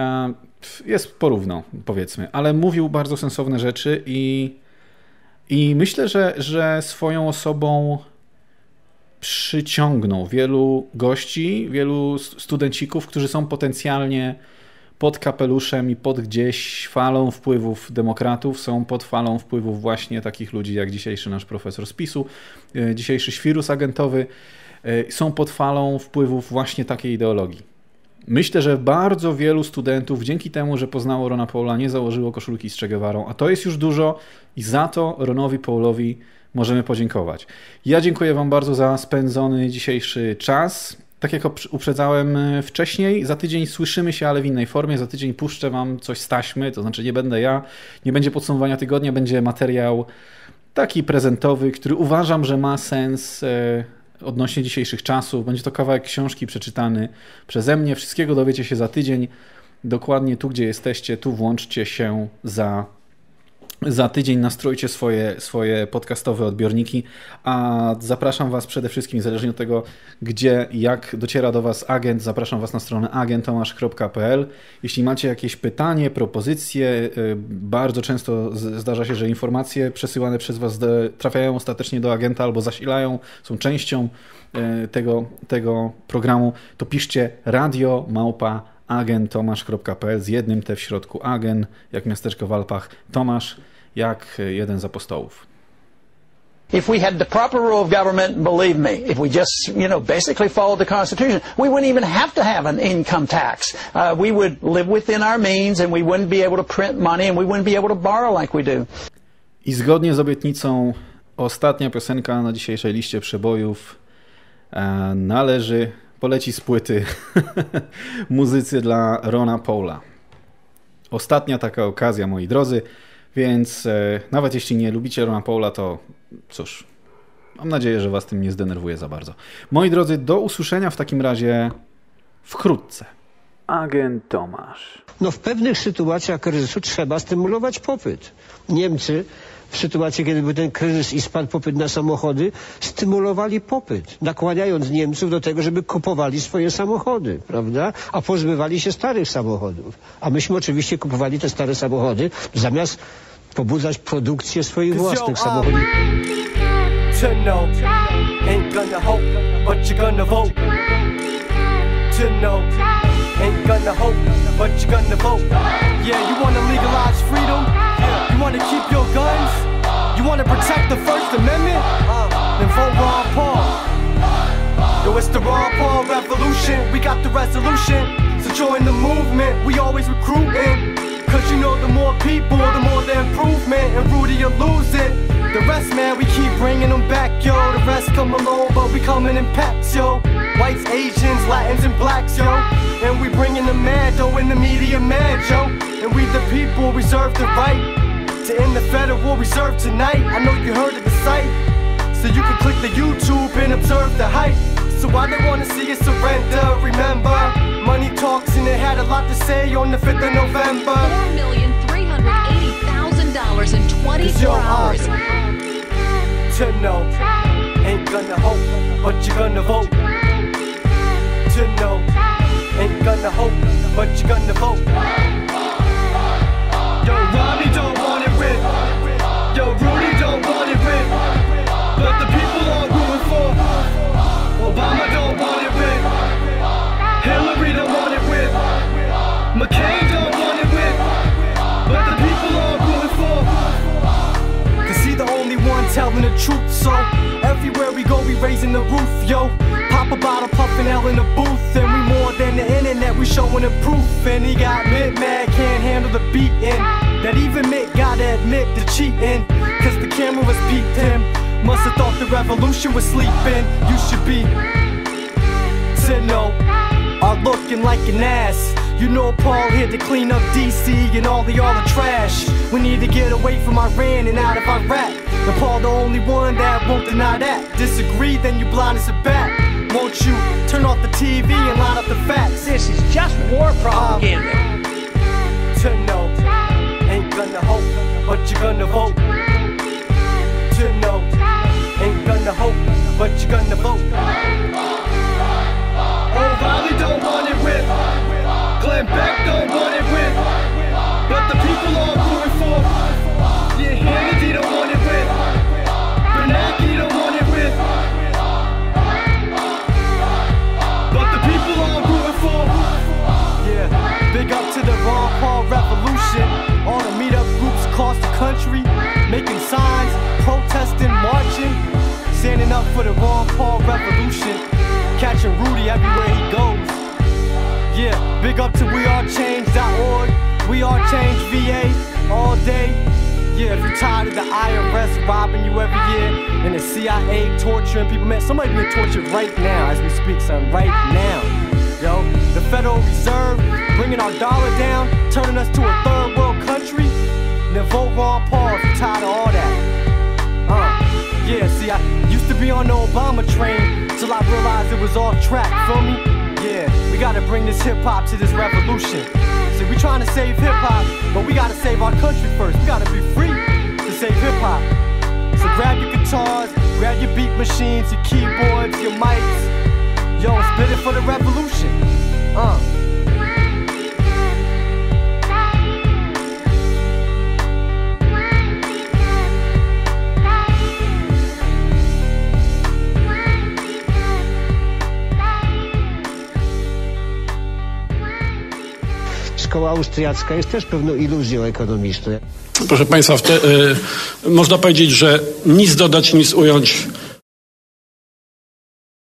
jest porówno, powiedzmy, ale mówił bardzo sensowne rzeczy i myślę, że swoją osobą przyciągnął wielu gości, wielu studencików, którzy są potencjalnie pod kapeluszem i pod gdzieś falą wpływów demokratów, są pod falą wpływów właśnie takich ludzi jak dzisiejszy nasz profesor z PiS-u, dzisiejszy świrus agentowy, są pod falą wpływów właśnie takiej ideologii. Myślę, że bardzo wielu studentów dzięki temu, że poznało Rona Paula, nie założyło koszulki z Che Guevarą, a to jest już dużo i za to Ronowi Paulowi możemy podziękować. Ja dziękuję Wam bardzo za spędzony dzisiejszy czas. Tak jak uprzedzałem wcześniej, za tydzień słyszymy się, ale w innej formie. Za tydzień puszczę Wam coś z taśmy, to znaczy nie będę ja, nie będzie podsumowania tygodnia, będzie materiał taki prezentowy, który uważam, że ma sens odnośnie dzisiejszych czasów. Będzie to kawałek książki przeczytany przeze mnie. Wszystkiego dowiecie się za tydzień. Dokładnie tu, gdzie jesteście, tu włączcie się za tydzień, nastrojcie swoje podcastowe odbiorniki, a zapraszam Was przede wszystkim, niezależnie od tego, gdzie, jak dociera do Was agent, zapraszam Was na stronę agentomasz.pl. Jeśli macie jakieś pytanie, propozycje, bardzo często zdarza się, że informacje przesyłane przez Was trafiają ostatecznie do agenta albo zasilają, są częścią tego programu, to piszcie radio@agentomasz.pl z jednym T w środku, agent jak miasteczko w Alpach, Tomasz jak jeden z apostołów. If we had the proper rule of government, believe me, if we just, basically followed the Constitution, we wouldn't even have to have an income tax. We would live within our means and we wouldn't be able to print money and we wouldn't be able to borrow like we do. I zgodnie z obietnicą ostatnia piosenka na dzisiejszej liście przebojów poleci z płyty muzycy dla Rona Paula. Ostatnia taka okazja, moi drodzy, więc nawet jeśli nie lubicie Rona Paula, to cóż, mam nadzieję, że Was tym nie zdenerwuję za bardzo. Moi drodzy, do usłyszenia w takim razie wkrótce. Agent Tomasz. W pewnych sytuacjach kryzysu trzeba stymulować popyt. Niemcy w sytuacji, kiedy był ten kryzys i spadł popyt na samochody, stymulowali popyt, nakłaniając Niemców do tego, żeby kupowali swoje samochody, prawda? A pozbywali się starych samochodów. A myśmy oczywiście kupowali te stare samochody, zamiast pobudzać produkcję swoich własnych samochodów. You want to keep your guns? You want to protect the First Amendment? Then vote Ron Paul. Yo, it's the Ron Paul revolution. We got the resolution. So join the movement. We always recruiting. Cause you know the more people, the more the improvement. And Rudy, you lose it. The rest, man, we keep bringing them back, yo. The rest come along, but we coming in packs, yo. Whites, Asians, Latins, and blacks, yo. And we bringing the mad, though, in the media mad, yo. And we the people reserve the right to end the Federal Reserve tonight. I know you heard of the site, so you can click the YouTube and observe the hype. So why they wanna see us surrender? Remember, money talks and they had a lot to say on the 5th of November. $4,380,000 in 24 hours. To know, ain't gonna hope, but you're gonna vote. To know, ain't gonna hope, but you're gonna vote. Yo, Romney don't want it with. Yo, Rudy don't want it with. But the people are rooting for. Obama don't want it with. Hillary don't want it with. McCain don't want it with. But the people are rooting for. Cause he the only one telling the truth. So everywhere we go, we raising the roof, yo. Pop a bottle, puffin' L in the booth. And we more than the internet, we showing the proof. And he got Mitt mad, can't handle the beating. That even Mitt gotta admit the cheating. Cause the cameras peeped him. Must've thought the revolution was sleeping. You should be sitting are looking like an ass. You know Paul here to clean up DC and all the trash. We need to get away from Iran and out of Iraq. And Paul the only one that won't deny that. Disagree, then you blind as a bat. Won't you turn off the TV and line up the facts? This is just war propaganda. To know, ain't gonna hope, but you're gonna vote. To know, ain't gonna hope, but you're gonna vote. Oh, Riley don't want it with. Glenn Beck don't want it with. But the people are rooting for. Yeah, Hannity don't want it with. Bernanke don't want it with. But the people are rooting for. Yeah, big up to the Ron Paul revolution. All the meetup groups across the country, making signs, protesting, marching, standing up for the Ron Paul revolution, catching Rudy everywhere he goes. Yeah, big up to wearechange.org, We Are Change VA, all day. Yeah, if you're tired of the IRS robbing you every year and the CIA torturing people, man, somebody being tortured right now as we speak, son, right now. Yo, the Federal Reserve bringing our dollar down, turning us to a third world country. And then vote Ron Paul if you're tired of all that. Yeah, see, I used to be on the Obama train till I realized it was off track, feel me? Yeah, we gotta bring this hip-hop to this revolution. See, we trying to save hip-hop, but we gotta save our country first. We gotta be free to save hip-hop. So grab your guitars, grab your beat machines, your keyboards, your mics. Yo, spit it for the revolution. Szkoła austriacka jest też pewną iluzją ekonomiczną. Proszę Państwa, można powiedzieć, że nic dodać, nic ująć.